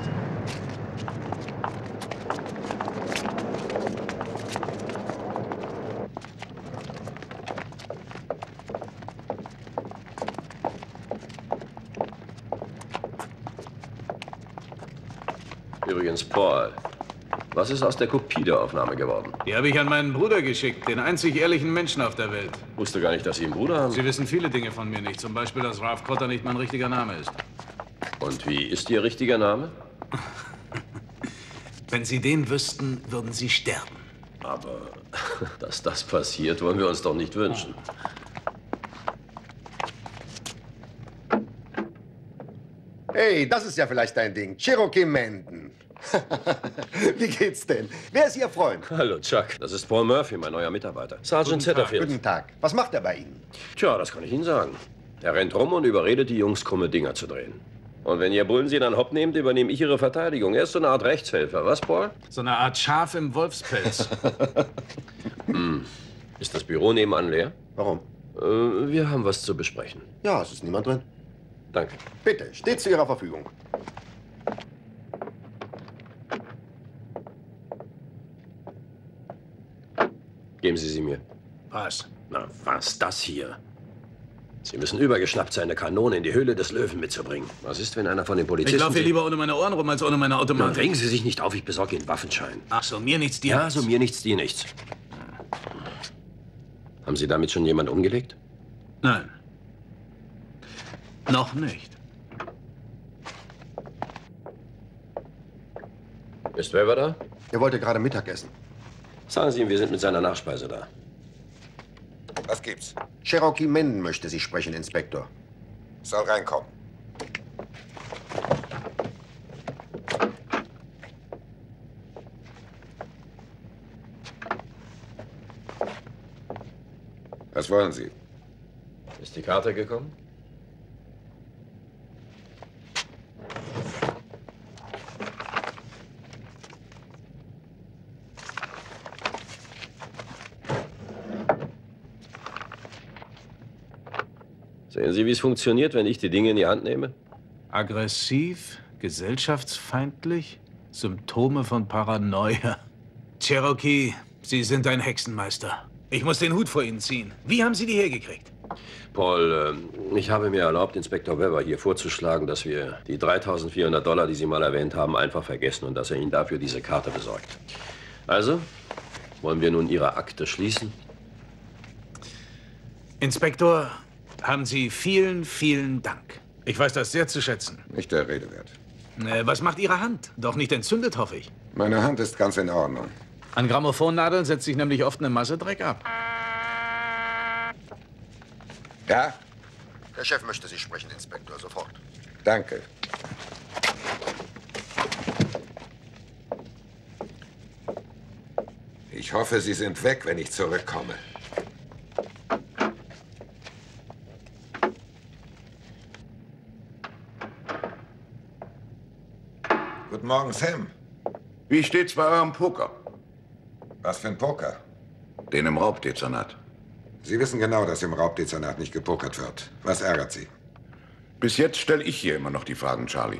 U: Übrigens, Paul, was ist aus der Kopie der Aufnahme geworden?
G: Die habe ich an meinen Bruder geschickt, den einzig ehrlichen Menschen auf der Welt.
U: Wusste gar nicht, dass Sie einen Bruder haben.
G: Sie wissen viele Dinge von mir nicht. Zum Beispiel, dass Ralph Cotter nicht mein richtiger Name ist.
U: Und wie ist Ihr richtiger Name?
G: Wenn Sie den wüssten, würden Sie sterben.
U: Aber dass das passiert, wollen wir uns doch nicht wünschen.
F: Hey, das ist ja vielleicht dein Ding. Cherokee Menden. Wie geht's denn? Wer ist Ihr Freund?
U: Hallo, Chuck. Das ist Paul Murphy, mein neuer Mitarbeiter. Sergeant Satterfield.
F: Guten Tag. Was macht er bei Ihnen?
U: Tja, das kann ich Ihnen sagen. Er rennt rum und überredet die Jungs, krumme Dinger zu drehen. Und wenn ihr Bullen sie dann hopp nehmt, übernehme ich ihre Verteidigung. Er ist so eine Art Rechtshelfer. Was, Paul?
G: So eine Art Schaf im Wolfspelz.
U: hm. Ist das Büro nebenan leer?
F: Warum?
U: Äh, wir haben was zu besprechen.
F: Ja, es ist niemand drin.
U: Danke.
F: Bitte, steht zu Ihrer Verfügung.
U: Geben Sie sie mir.
G: Was?
U: Na, was? Das hier. Sie müssen übergeschnappt sein, eine Kanone in die Höhle des Löwen mitzubringen. Was ist, wenn einer von den Polizisten...
G: Ich laufe hier lieber ohne meine Ohren rum, als ohne meine Automatik.
U: Na, regen Sie sich nicht auf, ich besorge Ihnen Waffenschein.
G: Ach so, mir nichts, dir
U: ja,
G: nichts.
U: Ja, so mir nichts, dir nichts. Haben Sie damit schon jemand umgelegt?
G: Nein. Noch nicht.
U: Ist Weber da?
F: Er wollte gerade Mittagessen.
U: Sagen Sie ihm, wir sind mit seiner Nachspeise da.
P: Was gibt's?
F: Cherokee Menden möchte Sie sprechen, Inspektor.
P: Soll reinkommen. Was wollen Sie?
U: Ist die Karte gekommen? Sehen Sie, wie es funktioniert, wenn ich die Dinge in die Hand nehme?
G: Aggressiv, gesellschaftsfeindlich, Symptome von Paranoia. Cherokee, Sie sind ein Hexenmeister. Ich muss den Hut vor Ihnen ziehen. Wie haben Sie die hergekriegt?
U: Paul, äh, ich habe mir erlaubt, Inspektor Weber hier vorzuschlagen, dass wir die dreitausendvierhundert Dollar, die Sie mal erwähnt haben, einfach vergessen und dass er Ihnen dafür diese Karte besorgt. Also, wollen wir nun Ihre Akte schließen?
G: Inspektor, haben Sie vielen, vielen Dank. Ich weiß das sehr zu schätzen.
P: Nicht der Rede wert.
G: Äh, was macht Ihre Hand? Doch nicht entzündet, hoffe ich.
P: Meine Hand ist ganz in Ordnung.
G: An Grammophonnadeln setzt sich nämlich oft eine Masse Dreck ab.
P: Ja?
F: Der Chef möchte Sie sprechen, Inspektor, sofort.
P: Danke. Ich hoffe, Sie sind weg, wenn ich zurückkomme. Guten Morgen, Sam.
V: Wie steht's bei eurem Poker?
P: Was für ein Poker?
V: Den im Raubdezernat.
P: Sie wissen genau, dass im Raubdezernat nicht gepokert wird. Was ärgert Sie?
V: Bis jetzt stelle ich hier immer noch die Fragen, Charlie.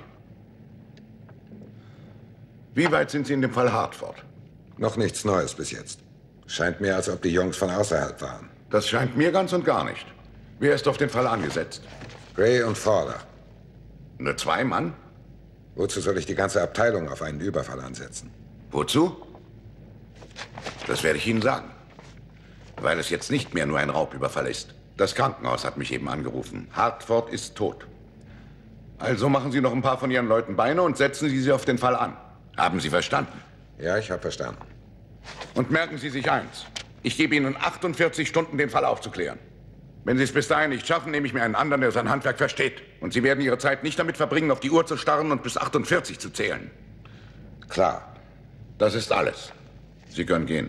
V: Wie weit sind Sie in dem Fall Hartford?
P: Noch nichts Neues bis jetzt. Scheint mir, als ob die Jungs von außerhalb waren.
V: Das scheint mir ganz und gar nicht. Wer ist auf den Fall angesetzt?
P: Gray und Fowler.
V: Nur zwei Mann?
P: Wozu soll ich die ganze Abteilung auf einen Überfall ansetzen?
V: Wozu? Das werde ich Ihnen sagen. Weil es jetzt nicht mehr nur ein Raubüberfall ist. Das Krankenhaus hat mich eben angerufen. Hartford ist tot. Also machen Sie noch ein paar von Ihren Leuten Beine und setzen Sie sie auf den Fall an. Haben Sie verstanden?
P: Ja, ich habe verstanden.
V: Und merken Sie sich eins. Ich gebe Ihnen achtundvierzig Stunden, den Fall aufzuklären. Wenn Sie es bis dahin nicht schaffen, nehme ich mir einen anderen, der sein Handwerk versteht. Und Sie werden Ihre Zeit nicht damit verbringen, auf die Uhr zu starren und bis achtundvierzig zu zählen.
P: Klar.
V: Das ist alles. Sie können gehen.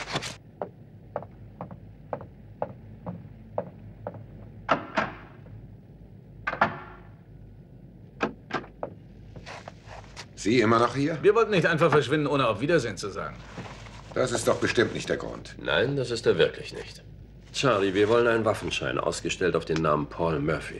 P: Sie immer noch hier?
G: Wir wollten nicht einfach verschwinden, ohne auf Wiedersehen zu sagen.
P: Das ist doch bestimmt nicht der Grund.
U: Nein, das ist er wirklich nicht. Charlie, wir wollen einen Waffenschein, ausgestellt auf den Namen Paul Murphy.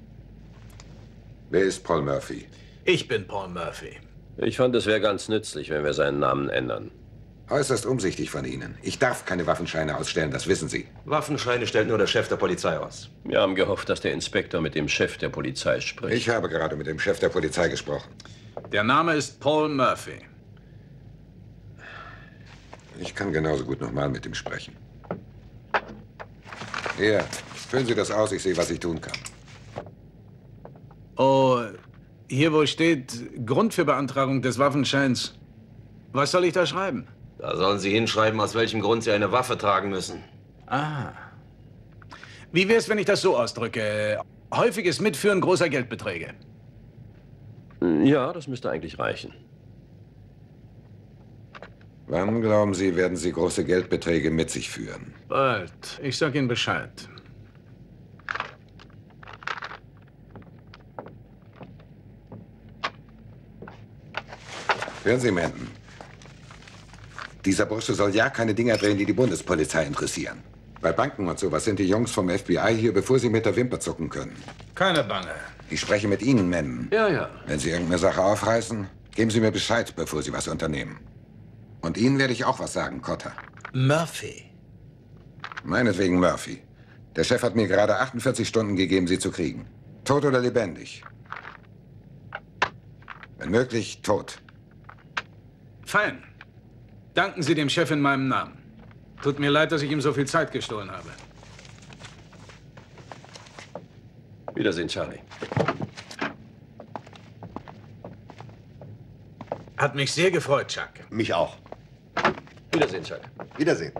P: Wer ist Paul Murphy?
G: Ich bin Paul Murphy.
U: Ich fand, es wäre ganz nützlich, wenn wir seinen Namen ändern.
P: Äußerst umsichtig von Ihnen. Ich darf keine Waffenscheine ausstellen, das wissen Sie.
N: Waffenscheine stellt nur der Chef der Polizei aus.
U: Wir haben gehofft, dass der Inspektor mit dem Chef der Polizei spricht.
P: Ich habe gerade mit dem Chef der Polizei gesprochen.
G: Der Name ist Paul Murphy.
P: Ich kann genauso gut noch mal mit ihm sprechen. Hier, füllen Sie das aus, ich sehe, was ich tun kann.
G: Oh, hier wo steht Grund für Beantragung des Waffenscheins. Was soll ich da schreiben?
N: Da sollen Sie hinschreiben, aus welchem Grund Sie eine Waffe tragen müssen.
G: Ah. Wie wär's, wenn ich das so ausdrücke? Häufiges Mitführen großer Geldbeträge.
U: Ja, das müsste eigentlich reichen.
P: Wann, glauben Sie, werden Sie große Geldbeträge mit sich führen?
G: Bald. Ich sag Ihnen Bescheid.
P: Hören Sie, Menden. Dieser Bursche soll ja keine Dinger drehen, die die Bundespolizei interessieren. Bei Banken und sowas sind die Jungs vom F B I hier, bevor sie mit der Wimper zucken können.
G: Keine Bange.
P: Ich spreche mit Ihnen, Menden.
U: Ja, ja.
P: Wenn Sie irgendeine Sache aufreißen, geben Sie mir Bescheid, bevor Sie was unternehmen. Und Ihnen werde ich auch was sagen, Cotter.
G: Murphy.
P: Meinetwegen Murphy. Der Chef hat mir gerade achtundvierzig Stunden gegeben, Sie zu kriegen. Tot oder lebendig? Wenn möglich, tot.
G: Fein. Danken Sie dem Chef in meinem Namen. Tut mir leid, dass ich ihm so viel Zeit gestohlen habe.
U: Wiedersehen, Charlie.
G: Hat mich sehr gefreut, Chuck.
F: Mich auch.
U: Wiedersehen, Chuck.
F: Wiedersehen.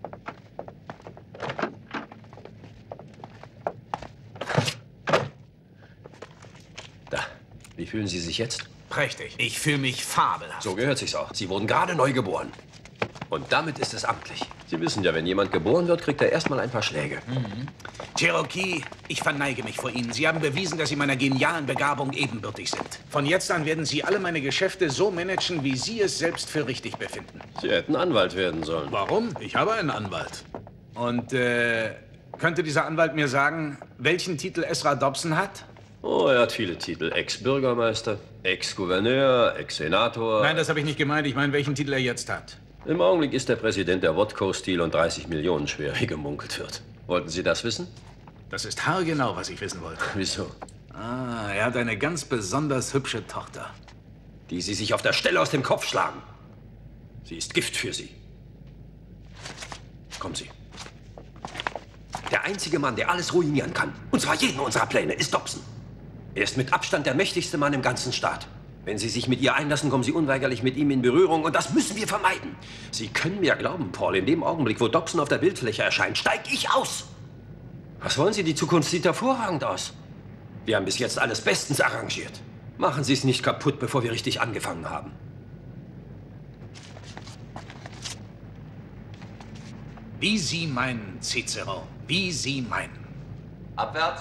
U: Da. Wie fühlen Sie sich jetzt?
G: Prächtig. Ich fühle mich fabelhaft.
U: So gehört sich's auch. Sie wurden gerade neu geboren. Und damit ist es amtlich. Sie wissen ja, wenn jemand geboren wird, kriegt er erstmal ein paar Schläge.
G: Mhm. Cherokee, ich verneige mich vor Ihnen. Sie haben bewiesen, dass Sie meiner genialen Begabung ebenbürtig sind. Von jetzt an werden Sie alle meine Geschäfte so managen, wie Sie es selbst für richtig befinden.
U: Sie hätten Anwalt werden sollen.
G: Warum? Ich habe einen Anwalt. Und, äh, könnte dieser Anwalt mir sagen, welchen Titel Ezra Dobson hat?
U: Oh, er hat viele Titel. Ex-Bürgermeister, Ex-Gouverneur, Ex-Senator.
G: Nein, das habe ich nicht gemeint. Ich meine, welchen Titel er jetzt hat.
U: Im Augenblick ist er Präsident der Wotco-Stil und dreißig Millionen schwer, wie gemunkelt wird. Wollten Sie das wissen?
G: Das ist haargenau, was ich wissen wollte.
U: Wieso?
G: Ah, er hat eine ganz besonders hübsche Tochter.
U: Die Sie sich auf der Stelle aus dem Kopf schlagen. Sie ist Gift für Sie. Kommen Sie. Der einzige Mann, der alles ruinieren kann, und zwar jeden unserer Pläne, ist Dobson. Er ist mit Abstand der mächtigste Mann im ganzen Staat. Wenn Sie sich mit ihr einlassen, kommen Sie unweigerlich mit ihm in Berührung. Und das müssen wir vermeiden. Sie können mir glauben, Paul, in dem Augenblick, wo Dobson auf der Bildfläche erscheint, steige ich aus. Was wollen Sie? Die Zukunft sieht hervorragend aus. Wir haben bis jetzt alles bestens arrangiert. Machen Sie es nicht kaputt, bevor wir richtig angefangen haben.
G: Wie Sie meinen, Cicero. Wie Sie meinen.
N: Abwärts.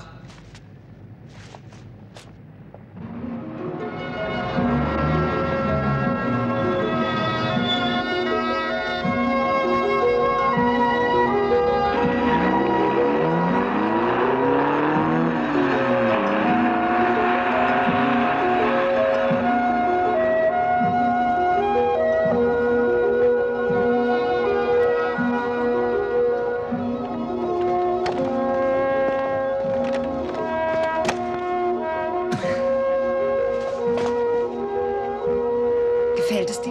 T: Gefällt es dir?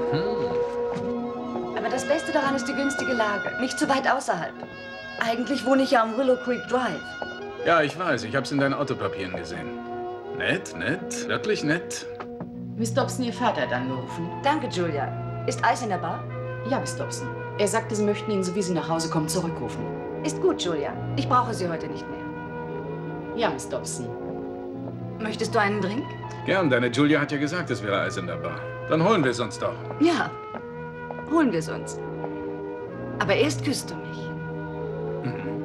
T: Aber das Beste daran ist die günstige Lage. Nicht zu weit außerhalb. Eigentlich wohne ich ja am Willow Creek Drive.
G: Ja, ich weiß. Ich hab's in deinen Autopapieren gesehen. Nett, nett. Wirklich nett.
K: Miss Dobson, Ihr Vater hat angerufen.
T: Danke, Julia. Ist Eis in der Bar?
K: Ja, Miss Dobson. Er sagte, Sie möchten ihn, so wie Sie nach Hause kommen, zurückrufen.
T: Ist gut, Julia. Ich brauche Sie heute nicht mehr.
K: Ja, Miss Dobson.
T: Möchtest du einen Drink?
G: Gern, deine Julia hat ja gesagt, es wäre Eis in der Bar. Dann holen wir es uns doch.
T: Ja, holen wir es uns. Aber erst küsst du mich.
G: Mhm.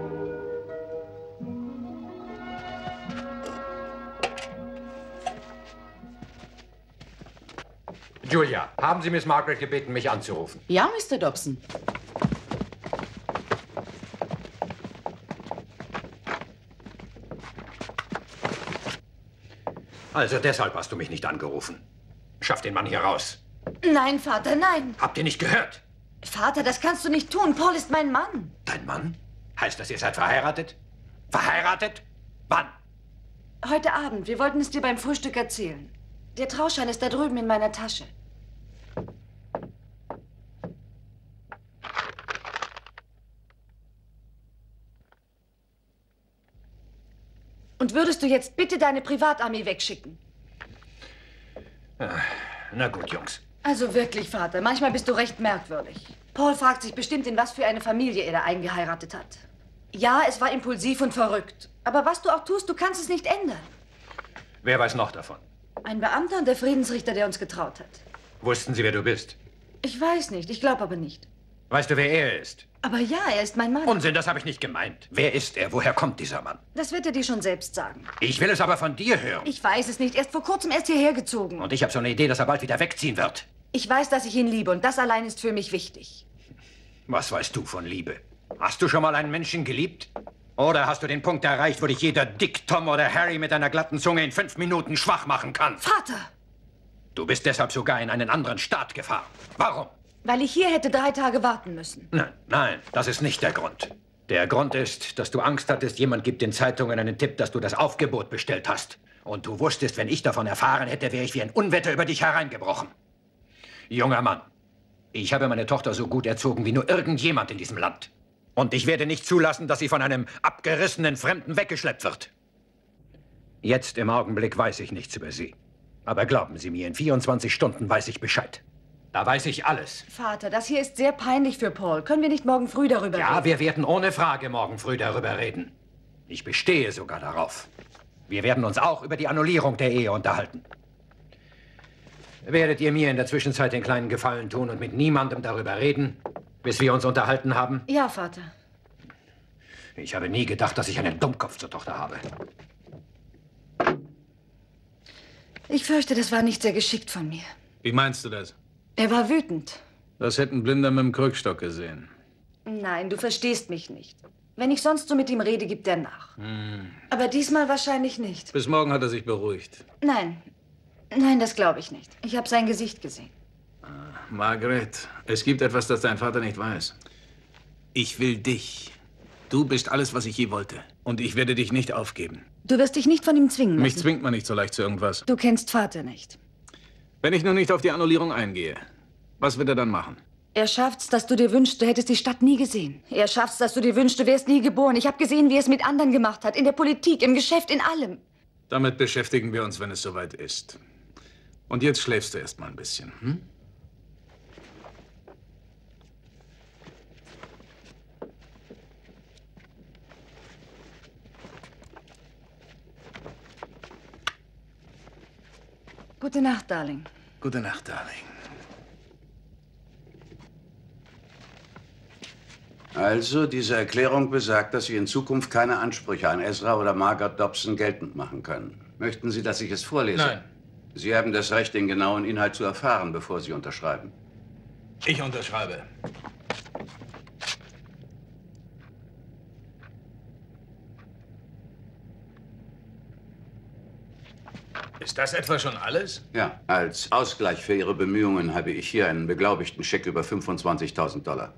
M: Julia, haben Sie Miss Margaret gebeten, mich anzurufen?
K: Ja, Mister Dobson.
M: Also deshalb hast du mich nicht angerufen. Schaff den Mann hier raus.
T: Nein, Vater, nein.
M: Habt ihr nicht gehört?
T: Vater, das kannst du nicht tun. Paul ist mein Mann.
M: Dein Mann? Heißt das, ihr seid verheiratet? Verheiratet? Wann?
T: Heute Abend. Wir wollten es dir beim Frühstück erzählen. Der Trauschein ist da drüben in meiner Tasche. Und würdest du jetzt bitte deine Privatarmee wegschicken?
M: Na gut, Jungs.
T: Also wirklich, Vater, manchmal bist du recht merkwürdig. Paul fragt sich bestimmt, in was für eine Familie er da eingeheiratet hat. Ja, es war impulsiv und verrückt. Aber was du auch tust, du kannst es nicht ändern.
M: Wer weiß noch davon?
T: Ein Beamter und der Friedensrichter, der uns getraut hat.
M: Wussten Sie, wer du bist?
T: Ich weiß nicht, ich glaube aber nicht.
M: Weißt du, wer er ist?
T: Aber ja, er ist mein Mann.
M: Unsinn, das habe ich nicht gemeint. Wer ist er? Woher kommt dieser Mann?
T: Das wird er dir schon selbst sagen.
M: Ich will es aber von dir hören.
T: Ich weiß es nicht. Erst vor kurzem erst hierher gezogen.
M: Und ich habe so eine Idee, dass er bald wieder wegziehen wird.
T: Ich weiß, dass ich ihn liebe und das allein ist für mich wichtig.
M: Was weißt du von Liebe? Hast du schon mal einen Menschen geliebt? Oder hast du den Punkt erreicht, wo dich jeder Dick, Tom oder Harry mit einer glatten Zunge in fünf Minuten schwach machen kann?
T: Vater!
M: Du bist deshalb sogar in einen anderen Staat gefahren. Warum?
T: Weil ich hier hätte drei Tage warten müssen.
M: Nein, nein, das ist nicht der Grund. Der Grund ist, dass du Angst hattest, jemand gibt den Zeitungen einen Tipp, dass du das Aufgebot bestellt hast. Und du wusstest, wenn ich davon erfahren hätte, wäre ich wie ein Unwetter über dich hereingebrochen. Junger Mann, ich habe meine Tochter so gut erzogen wie nur irgendjemand in diesem Land. Und ich werde nicht zulassen, dass sie von einem abgerissenen Fremden weggeschleppt wird. Jetzt im Augenblick weiß ich nichts über sie. Aber glauben Sie mir, in vierundzwanzig Stunden weiß ich Bescheid. Da weiß ich alles.
T: Vater, das hier ist sehr peinlich für Paul. Können wir nicht morgen früh darüber
M: Ja,
T: reden?
M: wir werden ohne Frage morgen früh darüber reden. Ich bestehe sogar darauf. Wir werden uns auch über die Annullierung der Ehe unterhalten. Werdet ihr mir in der Zwischenzeit den kleinen Gefallen tun und mit niemandem darüber reden, bis wir uns unterhalten haben?
T: Ja, Vater.
M: Ich habe nie gedacht, dass ich einen Dummkopf zur Tochter habe.
T: Ich fürchte, das war nicht sehr geschickt von mir.
G: Wie meinst du das?
T: Er war wütend.
G: Das hätten Blinder mit dem Krückstock gesehen.
T: Nein, du verstehst mich nicht. Wenn ich sonst so mit ihm rede, gibt er nach.
G: Hm.
T: Aber diesmal wahrscheinlich nicht.
G: Bis morgen hat er sich beruhigt.
T: Nein. Nein, das glaube ich nicht. Ich habe sein Gesicht gesehen.
G: Margaret, es gibt etwas, das dein Vater nicht weiß. Ich will dich. Du bist alles, was ich je wollte. Und ich werde dich nicht aufgeben.
T: Du wirst dich nicht von ihm zwingen
G: Mich
T: lassen.
G: zwingt man nicht so leicht zu irgendwas.
T: Du kennst Vater nicht.
G: Wenn ich nur nicht auf die Annullierung eingehe, was wird er dann machen?
T: Er schafft's, dass du dir wünschst, du hättest die Stadt nie gesehen. Er schafft's, dass du dir wünschst, du wärst nie geboren. Ich habe gesehen, wie er es mit anderen gemacht hat. In der Politik, im Geschäft, in allem.
G: Damit beschäftigen wir uns, wenn es soweit ist. Und jetzt schläfst du erst mal ein bisschen, hm?
T: Gute Nacht, Darling.
G: Gute Nacht, Darling.
E: Also, diese Erklärung besagt, dass Sie in Zukunft keine Ansprüche an Ezra oder Margaret Dobson geltend machen können. Möchten Sie, dass ich es vorlese?
G: Nein.
E: Sie haben das Recht, den genauen Inhalt zu erfahren, bevor Sie unterschreiben.
G: Ich unterschreibe. Ist das etwa schon alles?
E: Ja, als Ausgleich für Ihre Bemühungen habe ich hier einen beglaubigten Scheck über fünfundzwanzigtausend Dollar.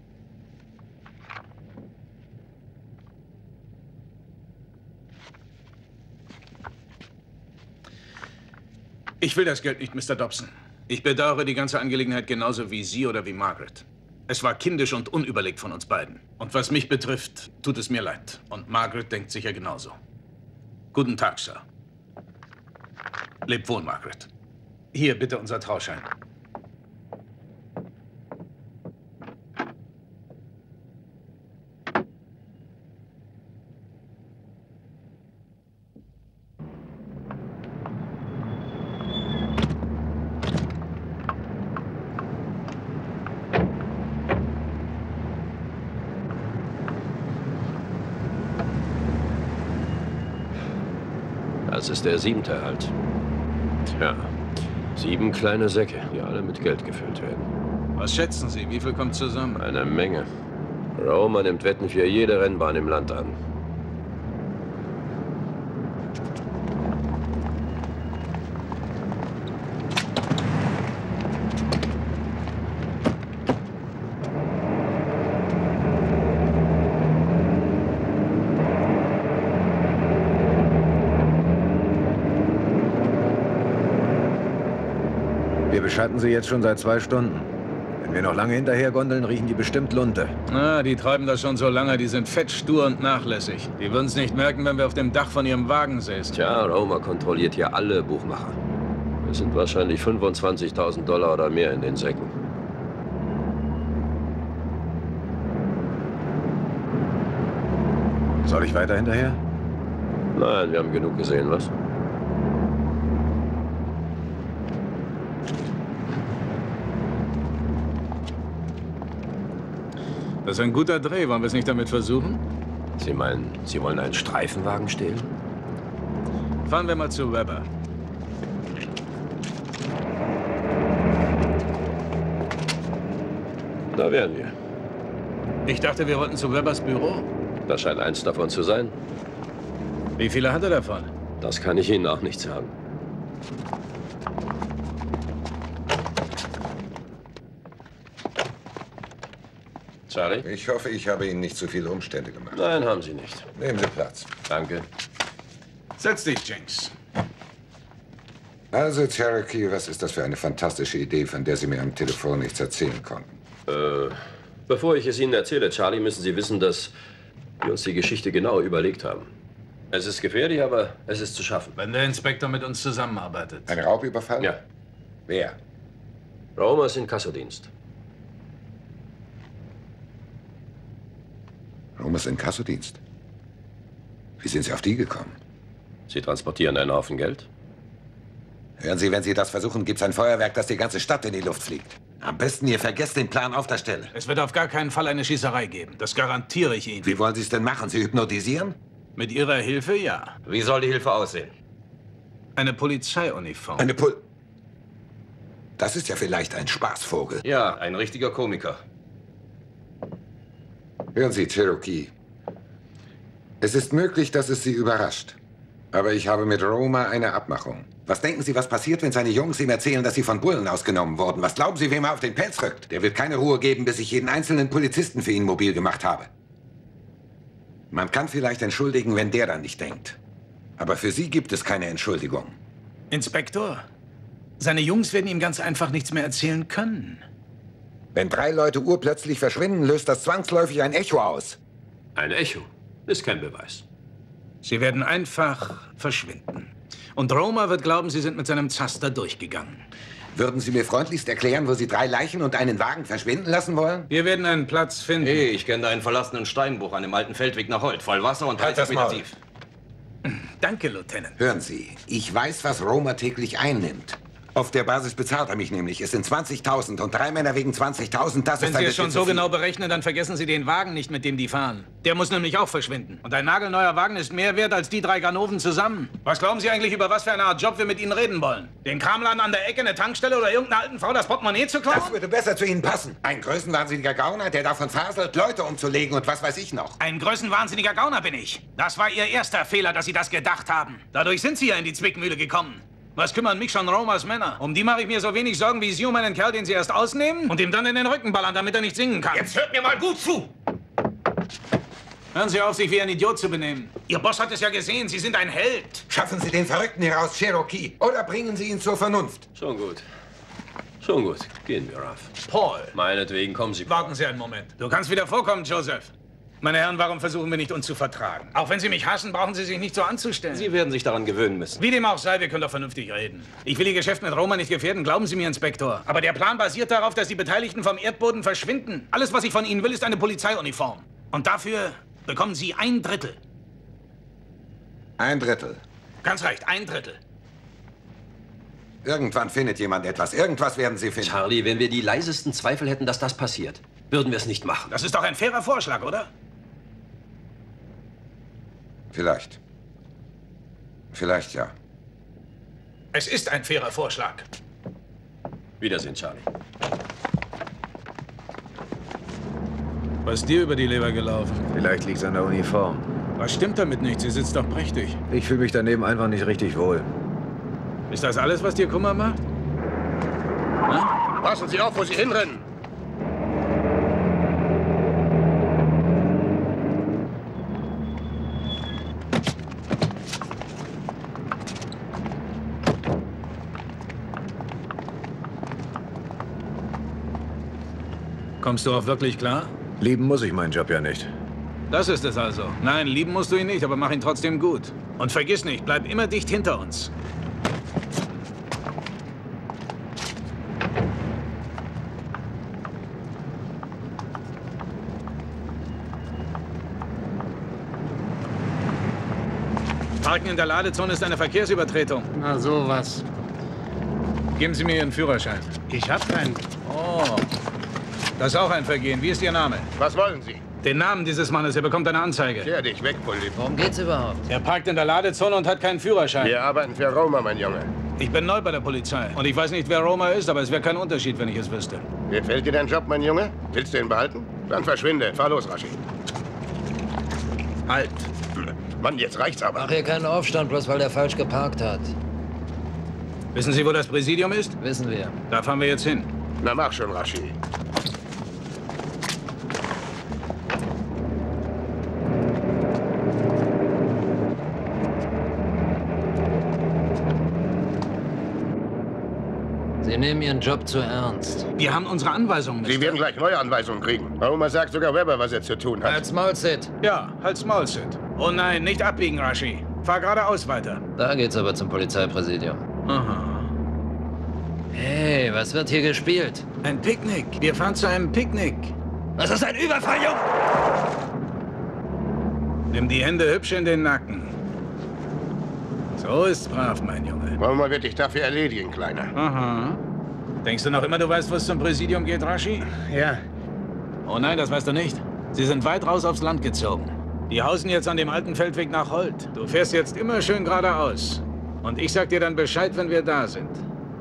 G: Ich will das Geld nicht, Mister Dobson. Ich bedauere die ganze Angelegenheit genauso wie Sie oder wie Margaret. Es war kindisch und unüberlegt von uns beiden. Und was mich betrifft, tut es mir leid. Und Margaret denkt sicher genauso. Guten Tag, Sir. Leb wohl, Margaret. Hier, bitte unser Trauschein.
U: Das ist der siebente halt. Tja, sieben kleine Säcke, die alle mit Geld gefüllt werden.
G: Was schätzen Sie? Wie viel kommt zusammen?
U: Eine Menge. Roma nimmt Wetten für jede Rennbahn im Land an.
Q: Wir beschalten sie jetzt schon seit zwei Stunden. Wenn wir noch lange hinterher gondeln, riechen die bestimmt Lunte.
G: Na, die treiben das schon so lange. Die sind fett, stur und nachlässig. Die würden es nicht merken, wenn wir auf dem Dach von ihrem Wagen säßen.
U: Tja, Roma kontrolliert hier alle Buchmacher. Es sind wahrscheinlich fünfundzwanzigtausend Dollar oder mehr in den Säcken.
Q: Soll ich weiter hinterher?
U: Nein, wir haben genug gesehen, was?
G: Das ist ein guter Dreh. Wollen wir es nicht damit versuchen?
U: Sie meinen, Sie wollen einen Streifenwagen stehlen?
G: Fahren wir mal zu Weber.
U: Da wären wir.
G: Ich dachte, wir wollten zu Webers Büro.
U: Das scheint eins davon zu sein.
G: Wie viele hat er davon?
U: Das kann ich Ihnen auch nicht sagen. Charlie?
P: Ich hoffe, ich habe Ihnen nicht zu viele Umstände gemacht.
U: Nein, haben Sie nicht.
P: Nehmen Sie Platz.
U: Danke.
G: Setz dich, Jenks.
P: Also, Cherokee, was ist das für eine fantastische Idee, von der Sie mir am Telefon nichts erzählen konnten?
U: Äh, bevor ich es Ihnen erzähle, Charlie, müssen Sie wissen, dass wir uns die Geschichte genau überlegt haben. Es ist gefährlich, aber es ist zu schaffen.
G: Wenn der Inspektor mit uns zusammenarbeitet.
P: Ein Raubüberfall?
U: Ja.
P: Wer?
U: Roma ist in Kassodienst.
P: Roma ist in Kassodienst? Wie sind Sie auf die gekommen?
U: Sie transportieren einen Haufen Geld?
O: Hören Sie, wenn Sie das versuchen, gibt's ein Feuerwerk, das die ganze Stadt in die Luft fliegt. Am besten, ihr vergesst den Plan auf der Stelle.
G: Es wird auf gar keinen Fall eine Schießerei geben. Das garantiere ich Ihnen.
O: Wie wollen Sie es denn machen? Sie hypnotisieren?
G: Mit Ihrer Hilfe, ja.
Q: Wie soll die Hilfe aussehen?
G: Eine Polizeiuniform.
O: Eine Pol... Das ist ja vielleicht ein Spaßvogel.
Q: Ja, ein richtiger Komiker.
P: Hören Sie, Cherokee. Es ist möglich, dass es Sie überrascht. Aber ich habe mit Roma eine Abmachung.
O: Was denken Sie, was passiert, wenn seine Jungs ihm erzählen, dass sie von Bullen ausgenommen wurden? Was glauben Sie, wem er auf den Pelz rückt? Der wird keine Ruhe geben, bis ich jeden einzelnen Polizisten für ihn mobil gemacht habe. Man kann vielleicht entschuldigen, wenn der dann nicht denkt. Aber für Sie gibt es keine Entschuldigung.
G: Inspektor, seine Jungs werden ihm ganz einfach nichts mehr erzählen können.
O: Wenn drei Leute urplötzlich verschwinden, löst das zwangsläufig ein Echo aus.
U: Ein Echo? Ist kein Beweis.
G: Sie werden einfach verschwinden. Und Roma wird glauben, Sie sind mit seinem Zaster durchgegangen.
O: Würden Sie mir freundlichst erklären, wo Sie drei Leichen und einen Wagen verschwinden lassen wollen?
G: Wir werden einen Platz finden.
Q: Hey, ich kenne da einen verlassenen Steinbruch an dem alten Feldweg nach Holt, voll Wasser und dreißig Meter tief.
G: Danke, Lieutenant.
O: Hören Sie, ich weiß, was Roma täglich einnimmt. Auf der Basis bezahlt er mich nämlich. Es sind zwanzigtausend und drei Männer wegen zwanzigtausend, das
G: Wenn
O: ist ein
G: Sie es
O: bisschen
G: schon
O: zu
G: so
O: viel.
G: genau berechnen, dann vergessen Sie den Wagen nicht, mit dem die fahren. Der muss nämlich auch verschwinden. Und ein nagelneuer Wagen ist mehr wert als die drei Ganoven zusammen. Was glauben Sie eigentlich, über was für eine Art Job wir mit Ihnen reden wollen? Den Kramladen an der Ecke, eine Tankstelle oder irgendeiner alten Frau das Portemonnaie zu klauen?
O: Das würde besser zu Ihnen passen. Ein größenwahnsinniger Gauner, der davon faselt, Leute umzulegen und was weiß ich noch.
G: Ein größenwahnsinniger Gauner bin ich. Das war Ihr erster Fehler, dass Sie das gedacht haben. Dadurch sind Sie ja in die Zwickmühle gekommen. Was kümmern mich schon Romas Männer? Um die mache ich mir so wenig Sorgen wie Sie um einen Kerl, den Sie erst ausnehmen und ihm dann in den Rücken ballern, damit er nicht singen kann.
O: Jetzt hört mir mal gut zu!
G: Hören Sie auf, sich wie ein Idiot zu benehmen. Ihr Boss hat es ja gesehen, Sie sind ein Held.
O: Schaffen Sie den Verrückten hier raus, Cherokee, oder bringen Sie ihn zur Vernunft.
U: Schon gut. Schon gut. Gehen wir, Ruff.
G: Paul.
U: Meinetwegen, kommen Sie.
G: Warten Sie einen Moment. Du kannst wieder vorkommen, Joseph. Meine Herren, warum versuchen wir nicht, uns zu vertragen? Auch wenn Sie mich hassen, brauchen Sie sich nicht so anzustellen.
Q: Sie werden sich daran gewöhnen müssen.
G: Wie dem auch sei, wir können doch vernünftig reden. Ich will Ihr Geschäft mit Roma nicht gefährden, glauben Sie mir, Inspektor. Aber der Plan basiert darauf, dass die Beteiligten vom Erdboden verschwinden. Alles, was ich von Ihnen will, ist eine Polizeiuniform. Und dafür bekommen Sie ein Drittel.
O: Ein Drittel.
G: Ganz recht, ein Drittel.
O: Irgendwann findet jemand etwas. Irgendwas werden Sie finden.
U: Charlie, wenn wir die leisesten Zweifel hätten, dass das passiert, würden wir es nicht machen.
G: Das ist doch ein fairer Vorschlag, oder?
P: Vielleicht. Vielleicht ja.
G: Es ist ein fairer Vorschlag.
U: Wiedersehen, Charlie.
G: Was ist dir über die Leber gelaufen?
Q: Vielleicht liegt's an der Uniform.
G: Was stimmt damit nicht? Sie sitzt doch prächtig.
Q: Ich fühle mich daneben einfach nicht richtig wohl.
G: Ist das alles, was dir Kummer macht? Na?
F: Passen Sie auf, wo Sie hinrennen.
G: Kommst du auch wirklich klar?
Q: Lieben muss ich meinen Job ja nicht.
G: Das ist es also. Nein, lieben musst du ihn nicht, aber mach ihn trotzdem gut. Und vergiss nicht, bleib immer dicht hinter uns. Parken in der Ladezone ist eine Verkehrsübertretung.
B: Na sowas.
G: Geben Sie mir Ihren Führerschein.
B: Ich hab keinen.
G: Oh, das ist auch ein Vergehen. Wie ist Ihr Name?
F: Was wollen Sie?
G: Den Namen dieses Mannes. Er bekommt eine Anzeige.
F: Kehr dich weg, Bulli.
J: Worum geht's überhaupt?
G: Er parkt in der Ladezone und hat keinen Führerschein.
F: Wir arbeiten für Roma, mein Junge.
G: Ich bin neu bei der Polizei. Und ich weiß nicht, wer Roma ist, aber es wäre kein Unterschied, wenn ich es wüsste.
F: Gefällt dir dein Job, mein Junge? Willst du ihn behalten? Dann verschwinde. Fahr los, Rashid.
G: Halt.
F: Mann, jetzt reicht's aber.
J: Mach hier keinen Aufstand, bloß weil der falsch geparkt hat.
G: Wissen Sie, wo das Präsidium ist?
J: Wissen wir.
G: Da fahren wir jetzt hin.
F: Na, mach schon, Rashid.
J: Sie nehmen Ihren Job zu ernst.
G: Wir haben unsere Anweisungen, Mister
F: Sie werden gleich neue Anweisungen kriegen. Roma sagt sogar Weber, was er zu tun hat.
J: Halt's Maul, Sid.
G: Ja, halt's Maul, Sid. Oh nein, nicht abbiegen, Rashi. Fahr geradeaus weiter.
J: Da geht's aber zum Polizeipräsidium.
G: Aha.
J: Hey, was wird hier gespielt?
G: Ein Picknick. Wir fahren zu einem Picknick.
J: Das ist ein Überfall, Junge!
G: Nimm die Hände hübsch in den Nacken. So ist's brav, mein Junge.
F: Roma wird dich dafür erledigen, Kleiner.
G: Aha. Denkst du noch immer, du weißt, wo es zum Präsidium geht, Rashi?
B: Ja.
G: Oh nein, das weißt du nicht. Sie sind weit raus aufs Land gezogen. Die hausen jetzt an dem alten Feldweg nach Holt. Du fährst jetzt immer schön geradeaus. Und ich sag dir dann Bescheid, wenn wir da sind.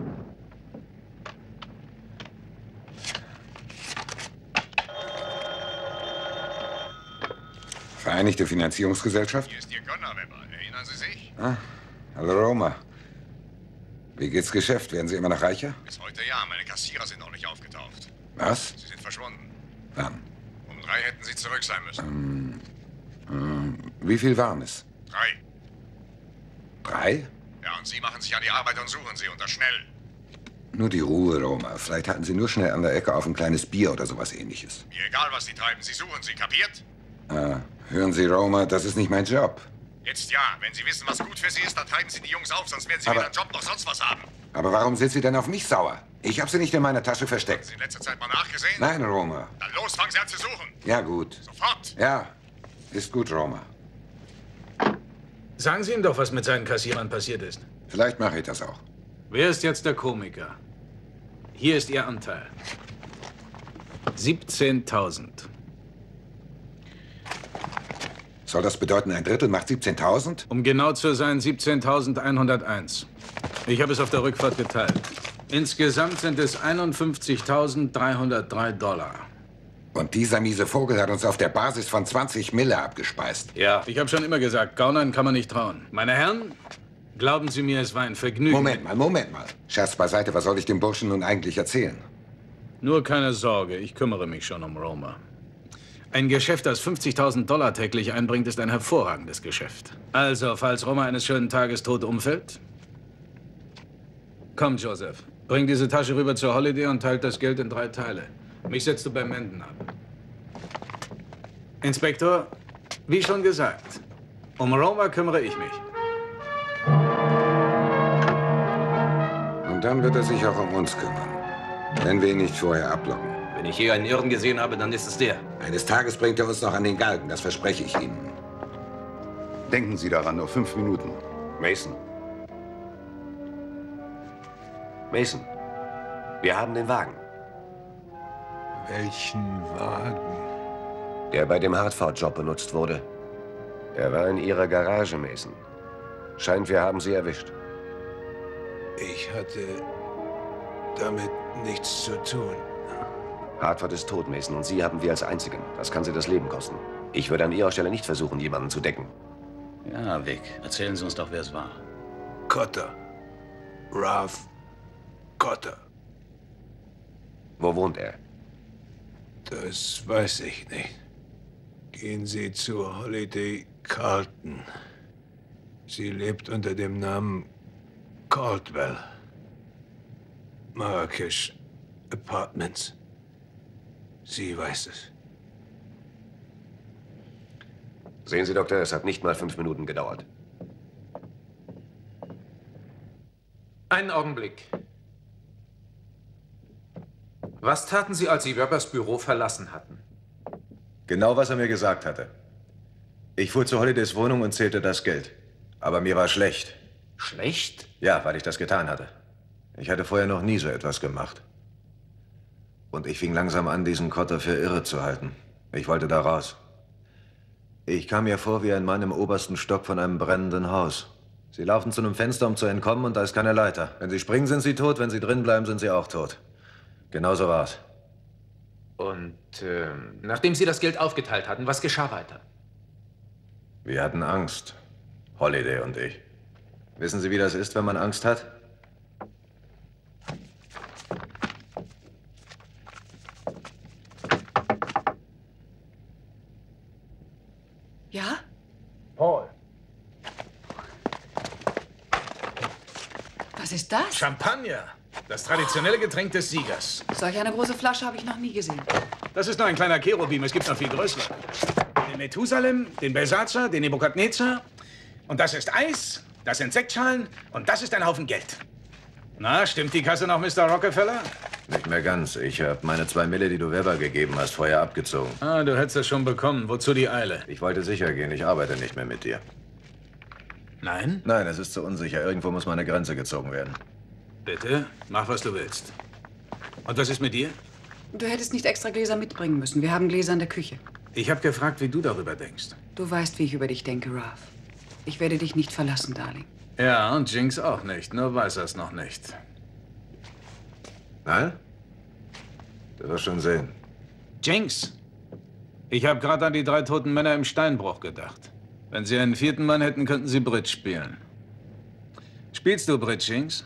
P: Vereinigte Finanzierungsgesellschaft?
V: Hier ist Ihr Gönner, Weber. Erinnern Sie sich?
P: Ah, hallo Roma. Wie geht's Geschäft? Werden Sie immer noch reicher?
V: Bis heute ja. Meine Kassierer sind noch nicht aufgetaucht.
P: Was?
V: Sie sind verschwunden.
P: Wann?
V: Um drei hätten Sie zurück sein müssen.
P: Ähm, ähm, wie viel waren es?
V: Drei.
P: Drei?
V: Ja, und Sie machen sich an die Arbeit und suchen sie, und das schnell.
P: Nur die Ruhe, Roma. Vielleicht hatten Sie nur schnell an der Ecke auf ein kleines Bier oder sowas Ähnliches.
V: Mir egal, was Sie treiben. Sie suchen sie, kapiert?
P: Ah, hören Sie, Roma, das ist nicht mein Job.
V: Jetzt ja. Wenn Sie wissen, was gut für Sie ist, dann treiben Sie die Jungs auf, sonst werden Sie
P: Aber-
V: weder einen Job noch sonst was haben.
P: Aber warum sind Sie denn auf mich sauer? Ich habe sie nicht in meiner Tasche
V: Haben
P: versteckt.
V: Sie in letzter Zeit mal nachgesehen?
P: Nein, Roma.
V: Dann los, fangen Sie an zu suchen.
P: Ja, gut.
V: Sofort.
P: Ja, ist gut, Roma.
G: Sagen Sie ihm doch, was mit seinen Kassierern passiert ist.
P: Vielleicht mache ich das auch.
G: Wer ist jetzt der Komiker? Hier ist Ihr Anteil. siebzehntausend.
P: Soll das bedeuten, ein Drittel macht siebzehntausend?
G: Um genau zu sein, siebzehntausendeinhunderteins. Ich habe es auf der Rückfahrt geteilt. Insgesamt sind es einundfünfzigtausenddreihundertdrei Dollar.
P: Und dieser miese Vogel hat uns auf der Basis von zwanzig Mille abgespeist.
G: Ja. Ich habe schon immer gesagt, Gaunern kann man nicht trauen. Meine Herren, glauben Sie mir, es war ein Vergnügen.
P: Moment mal, Moment mal. Scherz beiseite, was soll ich dem Burschen nun eigentlich erzählen?
G: Nur keine Sorge, ich kümmere mich schon um Roma. Ein Geschäft, das fünfzigtausend Dollar täglich einbringt, ist ein hervorragendes Geschäft. Also, falls Roma eines schönen Tages tot umfällt? Komm, Joseph. Bring diese Tasche rüber zur Holiday und teilt das Geld in drei Teile. Mich setzt du bei Menden ab. Inspektor, wie schon gesagt, um Roma kümmere ich mich.
P: Und dann wird er sich auch um uns kümmern. Wenn wir ihn nicht vorher ablocken.
Q: Wenn ich hier einen Irren gesehen habe, dann ist es der.
P: Eines Tages bringt er uns noch an den Galgen, das verspreche ich Ihnen.
V: Denken Sie daran, nur fünf Minuten.
N: Mason. Mason, wir haben den Wagen.
R: Welchen Wagen?
N: Der bei dem Hartford-Job benutzt wurde. Er war in Ihrer Garage, Mason. Scheint, wir haben Sie erwischt.
R: Ich hatte damit nichts zu tun.
N: Hartford ist tot, Mason, und Sie haben wir als Einzigen. Das kann Sie das Leben kosten. Ich würde an Ihrer Stelle nicht versuchen, jemanden zu decken.
Q: Ja, Vic, erzählen Sie uns doch, wer es war.
R: Cotter. Ralph Cotter.
N: Wo wohnt er?
R: Das weiß ich nicht. Gehen Sie zu Holiday Carlton. Sie lebt unter dem Namen Caldwell. Marrakesch Apartments. Sie weiß es.
N: Sehen Sie, Doktor, es hat nicht mal fünf Minuten gedauert.
A: Einen Augenblick. Was taten Sie, als Sie Webbers Büro verlassen hatten?
Q: Genau, was er mir gesagt hatte. Ich fuhr zu Holidays Wohnung und zählte das Geld. Aber mir war schlecht.
A: Schlecht?
Q: Ja, weil ich das getan hatte. Ich hatte vorher noch nie so etwas gemacht. Und ich fing langsam an, diesen Kotter für irre zu halten. Ich wollte da raus. Ich kam mir vor wie ein Mann im obersten Stock von einem brennenden Haus. Sie laufen zu einem Fenster, um zu entkommen, und da ist keine Leiter. Wenn sie springen, sind sie tot. Wenn sie drin bleiben, sind sie auch tot. Genau so war's.
A: Und äh, nachdem Sie das Geld aufgeteilt hatten, was geschah weiter?
Q: Wir hatten Angst. Holiday und ich. Wissen Sie, wie das ist, wenn man Angst hat?
H: Ja?
I: Paul.
H: Was ist das?
G: Champagner. Das traditionelle Getränk des Siegers.
H: Solch eine große Flasche habe ich noch nie gesehen.
G: Das ist nur ein kleiner Cherubim. Es gibt noch viel größere. Den Methusalem, den Belsatzer, den Nebukadnezar. Und das ist Eis, das sind Sektschalen und das ist ein Haufen Geld. Na, stimmt die Kasse noch, Mister Rockefeller?
Q: Nicht mehr ganz. Ich habe meine zwei Mille, die du Weber gegeben hast, vorher abgezogen.
G: Ah, du hättest das schon bekommen. Wozu die Eile?
Q: Ich wollte sicher gehen. Ich arbeite nicht mehr mit dir.
G: Nein?
Q: Nein, es ist zu unsicher. Irgendwo muss meine Grenze gezogen werden.
G: Bitte, mach, was du willst. Und was ist mit dir?
H: Du hättest nicht extra Gläser mitbringen müssen. Wir haben Gläser in der Küche.
G: Ich habe gefragt, wie du darüber denkst.
H: Du weißt, wie ich über dich denke, Ralph. Ich werde dich nicht verlassen, Darling.
G: Ja, und Jinx auch nicht. Nur weiß er es noch nicht.
Q: Nein? Du wirst schon sehen.
G: Jinx! Ich habe gerade an die drei toten Männer im Steinbruch gedacht. Wenn sie einen vierten Mann hätten, könnten sie Bridge spielen. Spielst du Bridge, Jinx?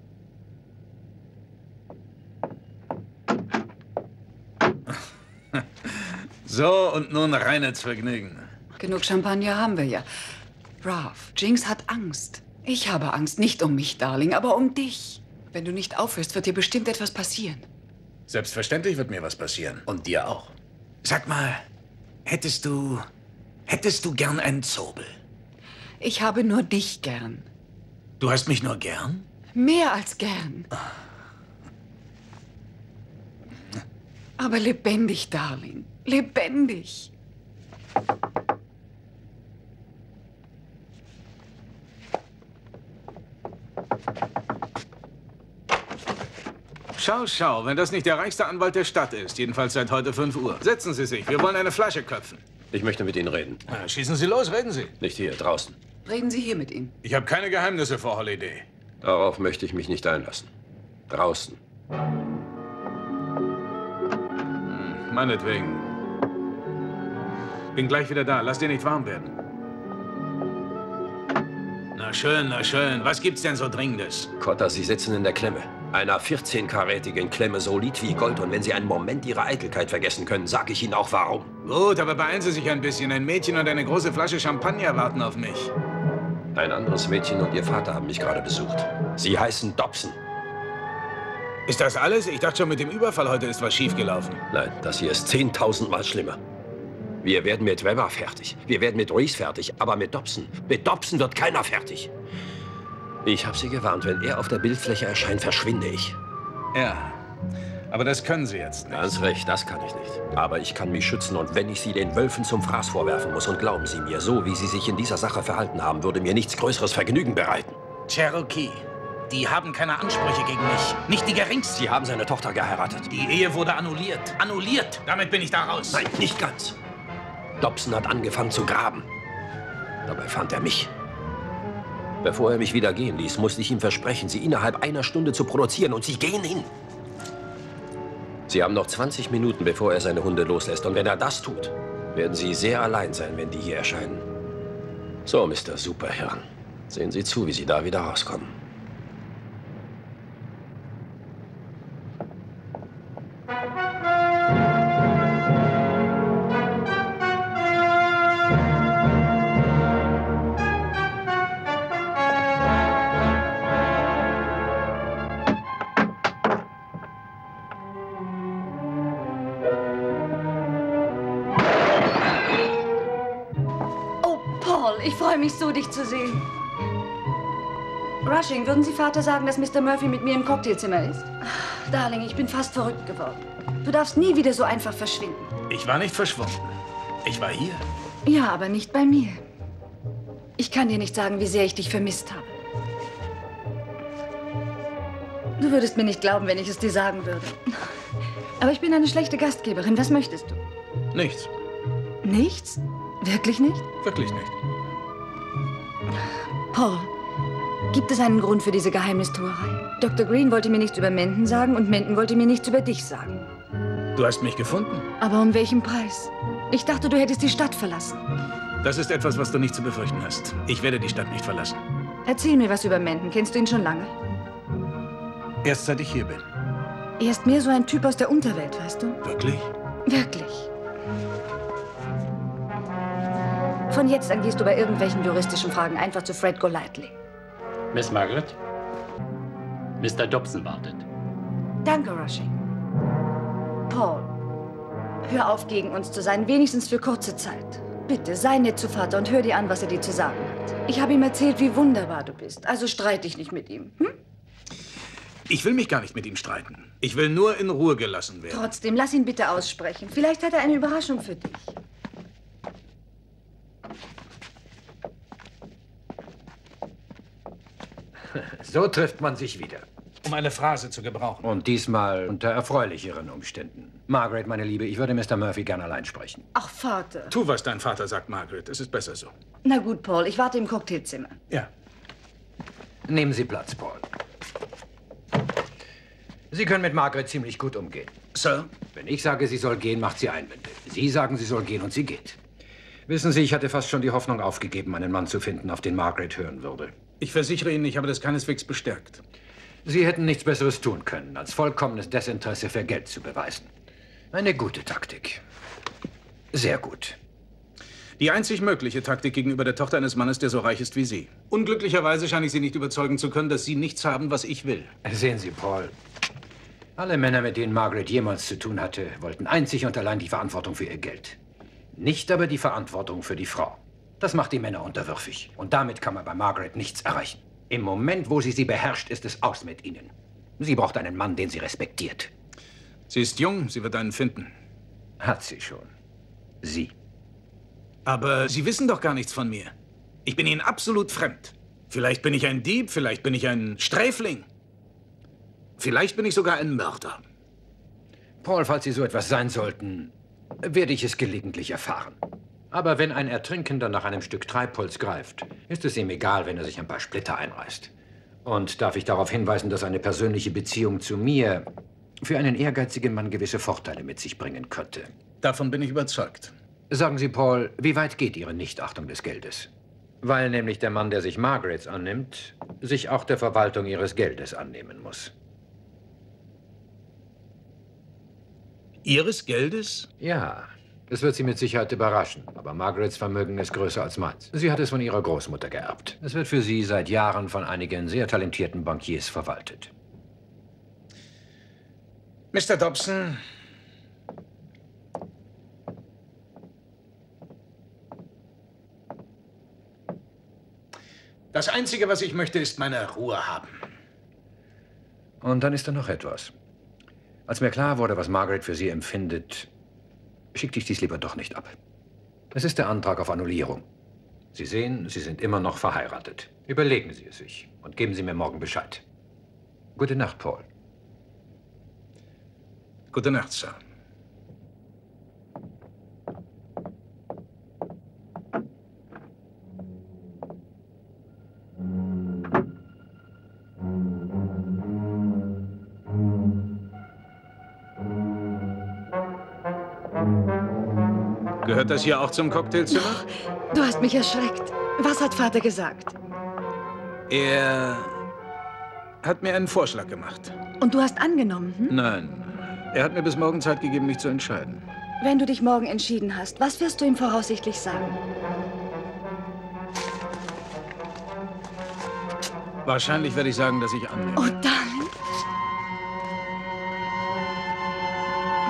G: So, und nun rein ins Vergnügen.
H: Genug Champagner haben wir ja. Ralph, Jinx hat Angst. Ich habe Angst, nicht um mich, Darling, aber um dich. Wenn du nicht aufhörst, wird dir bestimmt etwas passieren.
G: Selbstverständlich wird mir was passieren. Und dir auch. Sag mal, hättest du... hättest du gern einen Zobel?
H: Ich habe nur dich gern.
G: Du hast mich nur gern?
H: Mehr als gern. Aber lebendig, Darling. Lebendig.
G: Schau, schau, wenn das nicht der reichste Anwalt der Stadt ist. Jedenfalls seit heute fünf Uhr. Setzen Sie sich, wir wollen eine Flasche köpfen.
U: Ich möchte mit Ihnen reden.
G: Na, schießen Sie los, reden Sie.
U: Nicht hier, draußen.
H: Reden Sie hier mit ihm.
G: Ich habe keine Geheimnisse vor Holiday.
U: Darauf möchte ich mich nicht einlassen. Draußen.
G: Hm, meinetwegen. Bin gleich wieder da. Lass dir nicht warm werden. Na schön, na schön. Was gibt's denn so Dringendes?
U: Cotta, Sie sitzen in der Klemme. Einer vierzehnkarätigen Klemme, solid wie Gold. Und wenn Sie einen Moment Ihre Eitelkeit vergessen können, sage ich Ihnen auch warum.
G: Gut, aber beeilen Sie sich ein bisschen. Ein Mädchen und eine große Flasche Champagner warten auf mich.
U: Ein anderes Mädchen und Ihr Vater haben mich gerade besucht. Sie heißen Dobson.
G: Ist das alles? Ich dachte schon, mit dem Überfall heute ist was schiefgelaufen.
U: Nein, das hier ist zehntausendmal schlimmer. Wir werden mit Weber fertig. Wir werden mit Reese fertig. Aber mit Dobson, mit Dobson wird keiner fertig. Ich habe Sie gewarnt, wenn er auf der Bildfläche erscheint, verschwinde ich.
G: Ja, aber das können Sie jetzt nicht.
U: Ganz recht, das kann ich nicht. Aber ich kann mich schützen und wenn ich Sie den Wölfen zum Fraß vorwerfen muss, und glauben Sie mir, so wie Sie sich in dieser Sache verhalten haben, würde mir nichts größeres Vergnügen bereiten.
G: Cherokee, die haben keine Ansprüche gegen mich. Nicht die geringsten.
U: Sie haben seine Tochter geheiratet.
G: Die Ehe wurde annulliert. Annulliert! Damit bin ich da raus.
U: Nein, nicht ganz. Dobson hat angefangen zu graben. Dabei fand er mich. Bevor er mich wieder gehen ließ, musste ich ihm versprechen, Sie innerhalb einer Stunde zu produzieren, und Sie gehen hin. Sie haben noch zwanzig Minuten, bevor er seine Hunde loslässt. Und wenn er das tut, werden Sie sehr allein sein, wenn die hier erscheinen. So, Mister Superhirn, sehen Sie zu, wie Sie da wieder rauskommen.
T: freue mich so, dich zu sehen. Rushing, würden Sie Vater sagen, dass Mister Murphy mit mir im Cocktailzimmer ist? Ach, Darling, ich bin fast verrückt geworden. Du darfst nie wieder so einfach verschwinden.
G: Ich war nicht verschwunden. Ich war hier.
T: Ja, aber nicht bei mir. Ich kann dir nicht sagen, wie sehr ich dich vermisst habe. Du würdest mir nicht glauben, wenn ich es dir sagen würde. Aber ich bin eine schlechte Gastgeberin. Was möchtest du?
G: Nichts.
T: Nichts? Wirklich nicht?
G: Wirklich nicht.
T: Paul, gibt es einen Grund für diese Geheimnistuerei? Doktor Green wollte mir nichts über Menden sagen und Menden wollte mir nichts über dich sagen.
G: Du hast mich gefunden.
T: Aber um welchen Preis? Ich dachte, du hättest die Stadt verlassen.
G: Das ist etwas, was du nicht zu befürchten hast. Ich werde die Stadt nicht verlassen.
T: Erzähl mir was über Menden. Kennst du ihn schon lange?
G: Erst seit ich hier bin.
T: Er ist mehr so ein Typ aus der Unterwelt, weißt du?
G: Wirklich?
T: Wirklich. Von jetzt an gehst du bei irgendwelchen juristischen Fragen einfach zu Fred Golightly.
D: Miss Margaret? Mister Dobson wartet.
T: Danke, Rushing. Paul, hör auf, gegen uns zu sein, wenigstens für kurze Zeit. Bitte, sei nett zu Vater und hör dir an, was er dir zu sagen hat. Ich habe ihm erzählt, wie wunderbar du bist, also streite dich nicht mit ihm. Hm?
G: Ich will mich gar nicht mit ihm streiten. Ich will nur in Ruhe gelassen werden.
T: Trotzdem, lass ihn bitte aussprechen. Vielleicht hat er eine Überraschung für dich.
M: So trifft man sich wieder.
G: Um eine Phrase zu gebrauchen.
M: Und diesmal unter erfreulicheren Umständen. Margaret, meine Liebe, ich würde Mister Murphy gern allein sprechen.
T: Ach, Vater.
G: Tu, was dein Vater sagt, Margaret. Es ist besser so.
T: Na gut, Paul, ich warte im Cocktailzimmer.
G: Ja.
M: Nehmen Sie Platz, Paul. Sie können mit Margaret ziemlich gut umgehen.
G: Sir?
M: Wenn ich sage, sie soll gehen, macht sie Einwände. Sie sagen, sie soll gehen und sie geht. Wissen Sie, ich hatte fast schon die Hoffnung aufgegeben, einen Mann zu finden, auf den Margaret hören würde.
G: Ich versichere Ihnen, ich habe das keineswegs bestärkt.
M: Sie hätten nichts Besseres tun können, als vollkommenes Desinteresse für Geld zu beweisen. Eine gute Taktik. Sehr gut.
G: Die einzig mögliche Taktik gegenüber der Tochter eines Mannes, der so reich ist wie Sie. Unglücklicherweise scheine ich Sie nicht überzeugen zu können, dass Sie nichts haben, was ich will.
M: Sehen Sie, Paul. Alle Männer, mit denen Margaret jemals zu tun hatte, wollten einzig und allein die Verantwortung für ihr Geld. Nicht aber die Verantwortung für die Frau. Das macht die Männer unterwürfig. Und damit kann man bei Margaret nichts erreichen. Im Moment, wo sie sie beherrscht, ist es aus mit ihnen. Sie braucht einen Mann, den sie respektiert.
G: Sie ist jung, sie wird einen finden.
M: Hat sie schon. Sie.
G: Aber Sie wissen doch gar nichts von mir. Ich bin Ihnen absolut fremd. Vielleicht bin ich ein Dieb, vielleicht bin ich ein Sträfling. Vielleicht bin ich sogar ein Mörder.
M: Paul, falls Sie so etwas sein sollten, werde ich es gelegentlich erfahren. Aber wenn ein Ertrinkender nach einem Stück Treibholz greift, ist es ihm egal, wenn er sich ein paar Splitter einreißt. Und darf ich darauf hinweisen, dass eine persönliche Beziehung zu mir für einen ehrgeizigen Mann gewisse Vorteile mit sich bringen könnte.
G: Davon bin ich überzeugt.
M: Sagen Sie, Paul, wie weit geht Ihre Nichtachtung des Geldes? Weil nämlich der Mann, der sich Margarets annimmt, sich auch der Verwaltung ihres Geldes annehmen muss.
G: Ihres Geldes?
M: Ja. Es wird Sie mit Sicherheit überraschen, aber Margarets Vermögen ist größer als meins. Sie hat es von ihrer Großmutter geerbt. Es wird für sie seit Jahren von einigen sehr talentierten Bankiers verwaltet.
G: Mister Dobson. Das Einzige, was ich möchte, ist meine Ruhe haben.
M: Und dann ist da noch etwas. Als mir klar wurde, was Margaret für Sie empfindet, schickte ich dies lieber doch nicht ab. Es ist der Antrag auf Annullierung. Sie sehen, Sie sind immer noch verheiratet. Überlegen Sie es sich und geben Sie mir morgen Bescheid. Gute Nacht, Paul.
G: Gute Nacht, Sir. Gehört das hier auch zum Cocktailzimmer?
T: Du hast mich erschreckt. Was hat Vater gesagt?
G: Er hat mir einen Vorschlag gemacht.
T: Und du hast angenommen, hm?
G: Nein. Er hat mir bis morgen Zeit gegeben, mich zu entscheiden.
T: Wenn du dich morgen entschieden hast, was wirst du ihm voraussichtlich sagen?
G: Wahrscheinlich werde ich sagen, dass ich annehme.
T: Oh, Darling.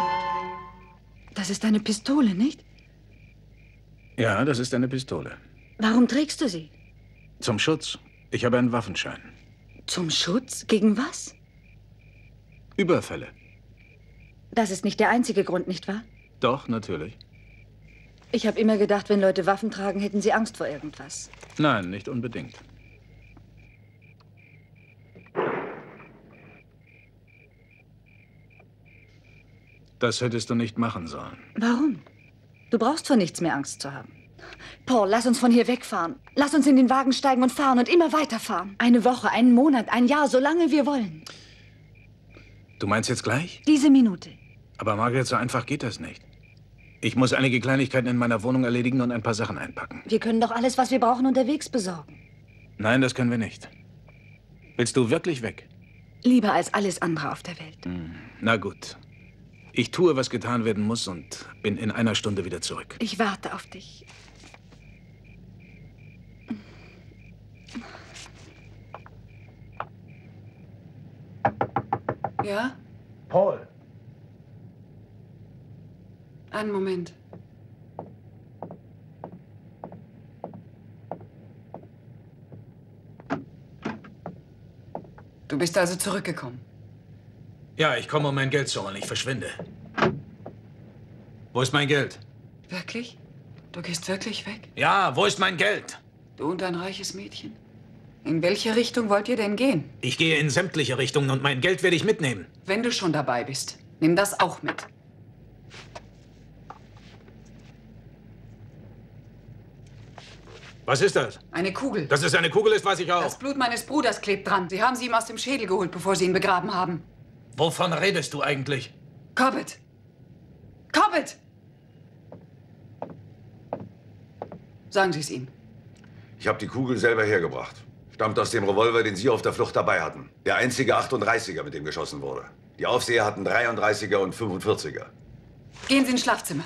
T: Das ist eine Pistole, nicht?
G: Ja, das ist eine Pistole.
T: Warum trägst du sie?
G: Zum Schutz. Ich habe einen Waffenschein.
T: Zum Schutz? Gegen was?
G: Überfälle.
T: Das ist nicht der einzige Grund, nicht wahr?
G: Doch, natürlich.
T: Ich habe immer gedacht, wenn Leute Waffen tragen, hätten sie Angst vor irgendwas.
G: Nein, nicht unbedingt. Das hättest du nicht machen sollen.
T: Warum? Du brauchst vor nichts mehr Angst zu haben. Paul, lass uns von hier wegfahren. Lass uns in den Wagen steigen und fahren und immer weiterfahren. Eine Woche, einen Monat, ein Jahr, solange wir wollen.
G: Du meinst jetzt gleich?
T: Diese Minute.
G: Aber Margaret, so einfach geht das nicht. Ich muss einige Kleinigkeiten in meiner Wohnung erledigen und ein paar Sachen einpacken.
T: Wir können doch alles, was wir brauchen, unterwegs besorgen.
G: Nein, das können wir nicht. Willst du wirklich weg?
T: Lieber als alles andere auf der Welt.
G: Hm. Na gut. Ich tue, was getan werden muss und bin in einer Stunde wieder zurück.
T: Ich warte auf dich.
H: Ja?
G: Paul.
H: Einen Moment. Du bist also zurückgekommen?
G: Ja, ich komme, um mein Geld zu holen. Ich verschwinde. Wo ist mein Geld?
H: Wirklich? Du gehst wirklich weg?
G: Ja, wo ist mein Geld?
H: Du und ein reiches Mädchen? In welche Richtung wollt ihr denn gehen?
G: Ich gehe in sämtliche Richtungen und mein Geld werde ich mitnehmen.
H: Wenn du schon dabei bist, nimm das auch mit.
G: Was ist das?
H: Eine Kugel.
G: Dass es eine Kugel ist, weiß ich auch.
H: Das Blut meines Bruders klebt dran. Sie haben sie ihm aus dem Schädel geholt, bevor sie ihn begraben haben.
G: Wovon redest du eigentlich?
H: Corbett! Corbett! Sagen Sie es ihm.
V: Ich habe die Kugel selber hergebracht. Stammt aus dem Revolver, den Sie auf der Flucht dabei hatten. Der einzige achtunddreißiger, mit dem geschossen wurde. Die Aufseher hatten dreiunddreißiger und fünfundvierziger.
H: Gehen Sie ins Schlafzimmer.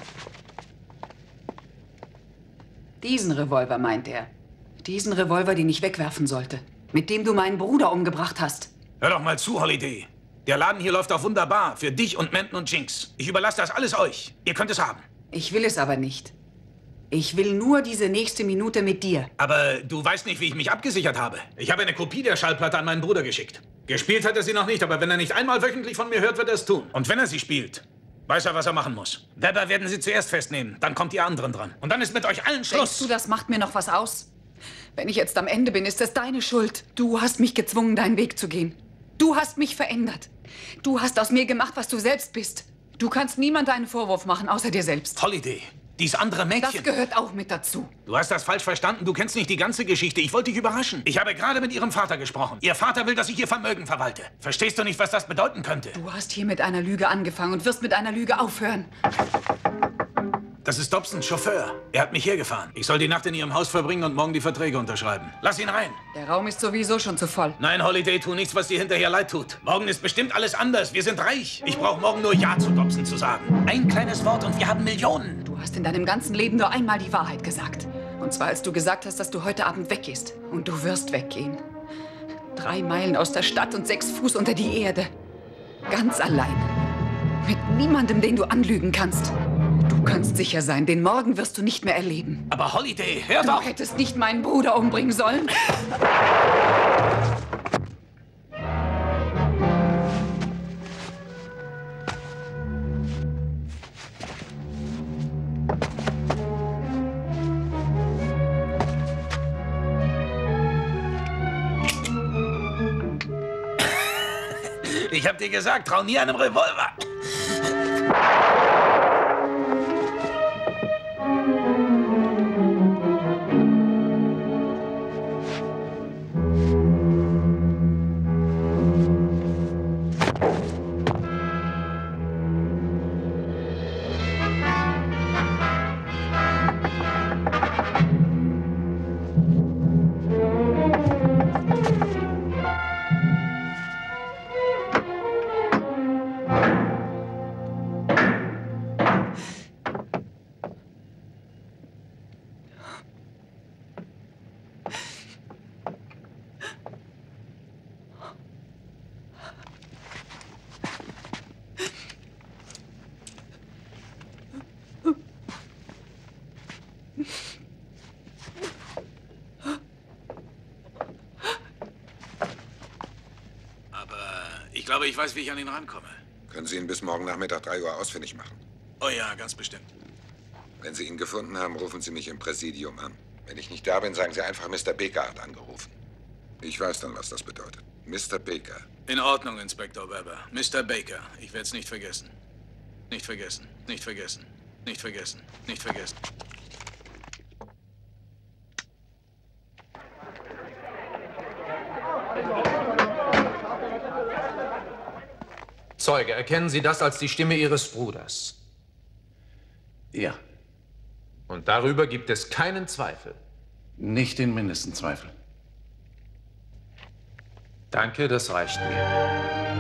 H: Diesen Revolver, meint er. Diesen Revolver, den ich wegwerfen sollte. Mit dem du meinen Bruder umgebracht hast.
G: Hör doch mal zu, Holiday. Der Laden hier läuft auch wunderbar. Für dich und Menton und Jinx. Ich überlasse das alles euch. Ihr könnt es haben.
H: Ich will es aber nicht. Ich will nur diese nächste Minute mit dir.
G: Aber du weißt nicht, wie ich mich abgesichert habe. Ich habe eine Kopie der Schallplatte an meinen Bruder geschickt. Gespielt hat er sie noch nicht, aber wenn er nicht einmal wöchentlich von mir hört, wird er es tun. Und wenn er sie spielt, weiß er, was er machen muss. Webber werden sie zuerst festnehmen, dann kommt ihr anderen dran. Und dann ist mit euch allen Schluss.
H: Denkst du, das macht mir noch was aus? Wenn ich jetzt am Ende bin, ist es deine Schuld. Du hast mich gezwungen, deinen Weg zu gehen. Du hast mich verändert. Du hast aus mir gemacht, was du selbst bist. Du kannst niemand einen Vorwurf machen, außer dir selbst.
G: Holiday, dies andere Mädchen.
H: Das gehört auch mit dazu.
G: Du hast das falsch verstanden. Du kennst nicht die ganze Geschichte. Ich wollte dich überraschen. Ich habe gerade mit ihrem Vater gesprochen. Ihr Vater will, dass ich ihr Vermögen verwalte. Verstehst du nicht, was das bedeuten könnte?
H: Du hast hier mit einer Lüge angefangen und wirst mit einer Lüge aufhören.
G: Das ist Dobsons Chauffeur. Er hat mich hergefahren. Ich soll die Nacht in ihrem Haus verbringen und morgen die Verträge unterschreiben. Lass ihn rein.
H: Der Raum ist sowieso schon zu voll.
G: Nein, Holiday, tu nichts, was dir hinterher leid tut. Morgen ist bestimmt alles anders. Wir sind reich. Ich brauche morgen nur Ja zu Dobson zu sagen. Ein kleines Wort und wir haben Millionen.
H: Du hast in deinem ganzen Leben nur einmal die Wahrheit gesagt. Und zwar, als du gesagt hast, dass du heute Abend weggehst. Und du wirst weggehen. Drei Meilen aus der Stadt und sechs Fuß unter die Erde. Ganz allein. Mit niemandem, den du anlügen kannst. Du kannst sicher sein, den Morgen wirst du nicht mehr erleben.
G: Aber Holiday, hör
H: du
G: doch!
H: Du hättest nicht meinen Bruder umbringen sollen.
G: Ich hab dir gesagt, trau nie einem Revolver. Ich glaube, ich weiß, wie ich an ihn rankomme.
P: Können Sie ihn bis morgen Nachmittag drei Uhr ausfindig machen?
G: Oh ja, ganz bestimmt.
P: Wenn Sie ihn gefunden haben, rufen Sie mich im Präsidium an. Wenn ich nicht da bin, sagen Sie einfach, Mister Baker hat angerufen. Ich weiß dann, was das bedeutet. Mister Baker.
G: In Ordnung, Inspektor Weber. Mister Baker. Ich werde es nicht vergessen. Nicht vergessen. Nicht vergessen. Nicht vergessen. Nicht vergessen.
A: Zeuge, erkennen Sie das als die Stimme Ihres Bruders?
E: Ja.
A: Und darüber gibt es keinen Zweifel?
E: Nicht den mindesten Zweifel.
A: Danke, das reicht mir.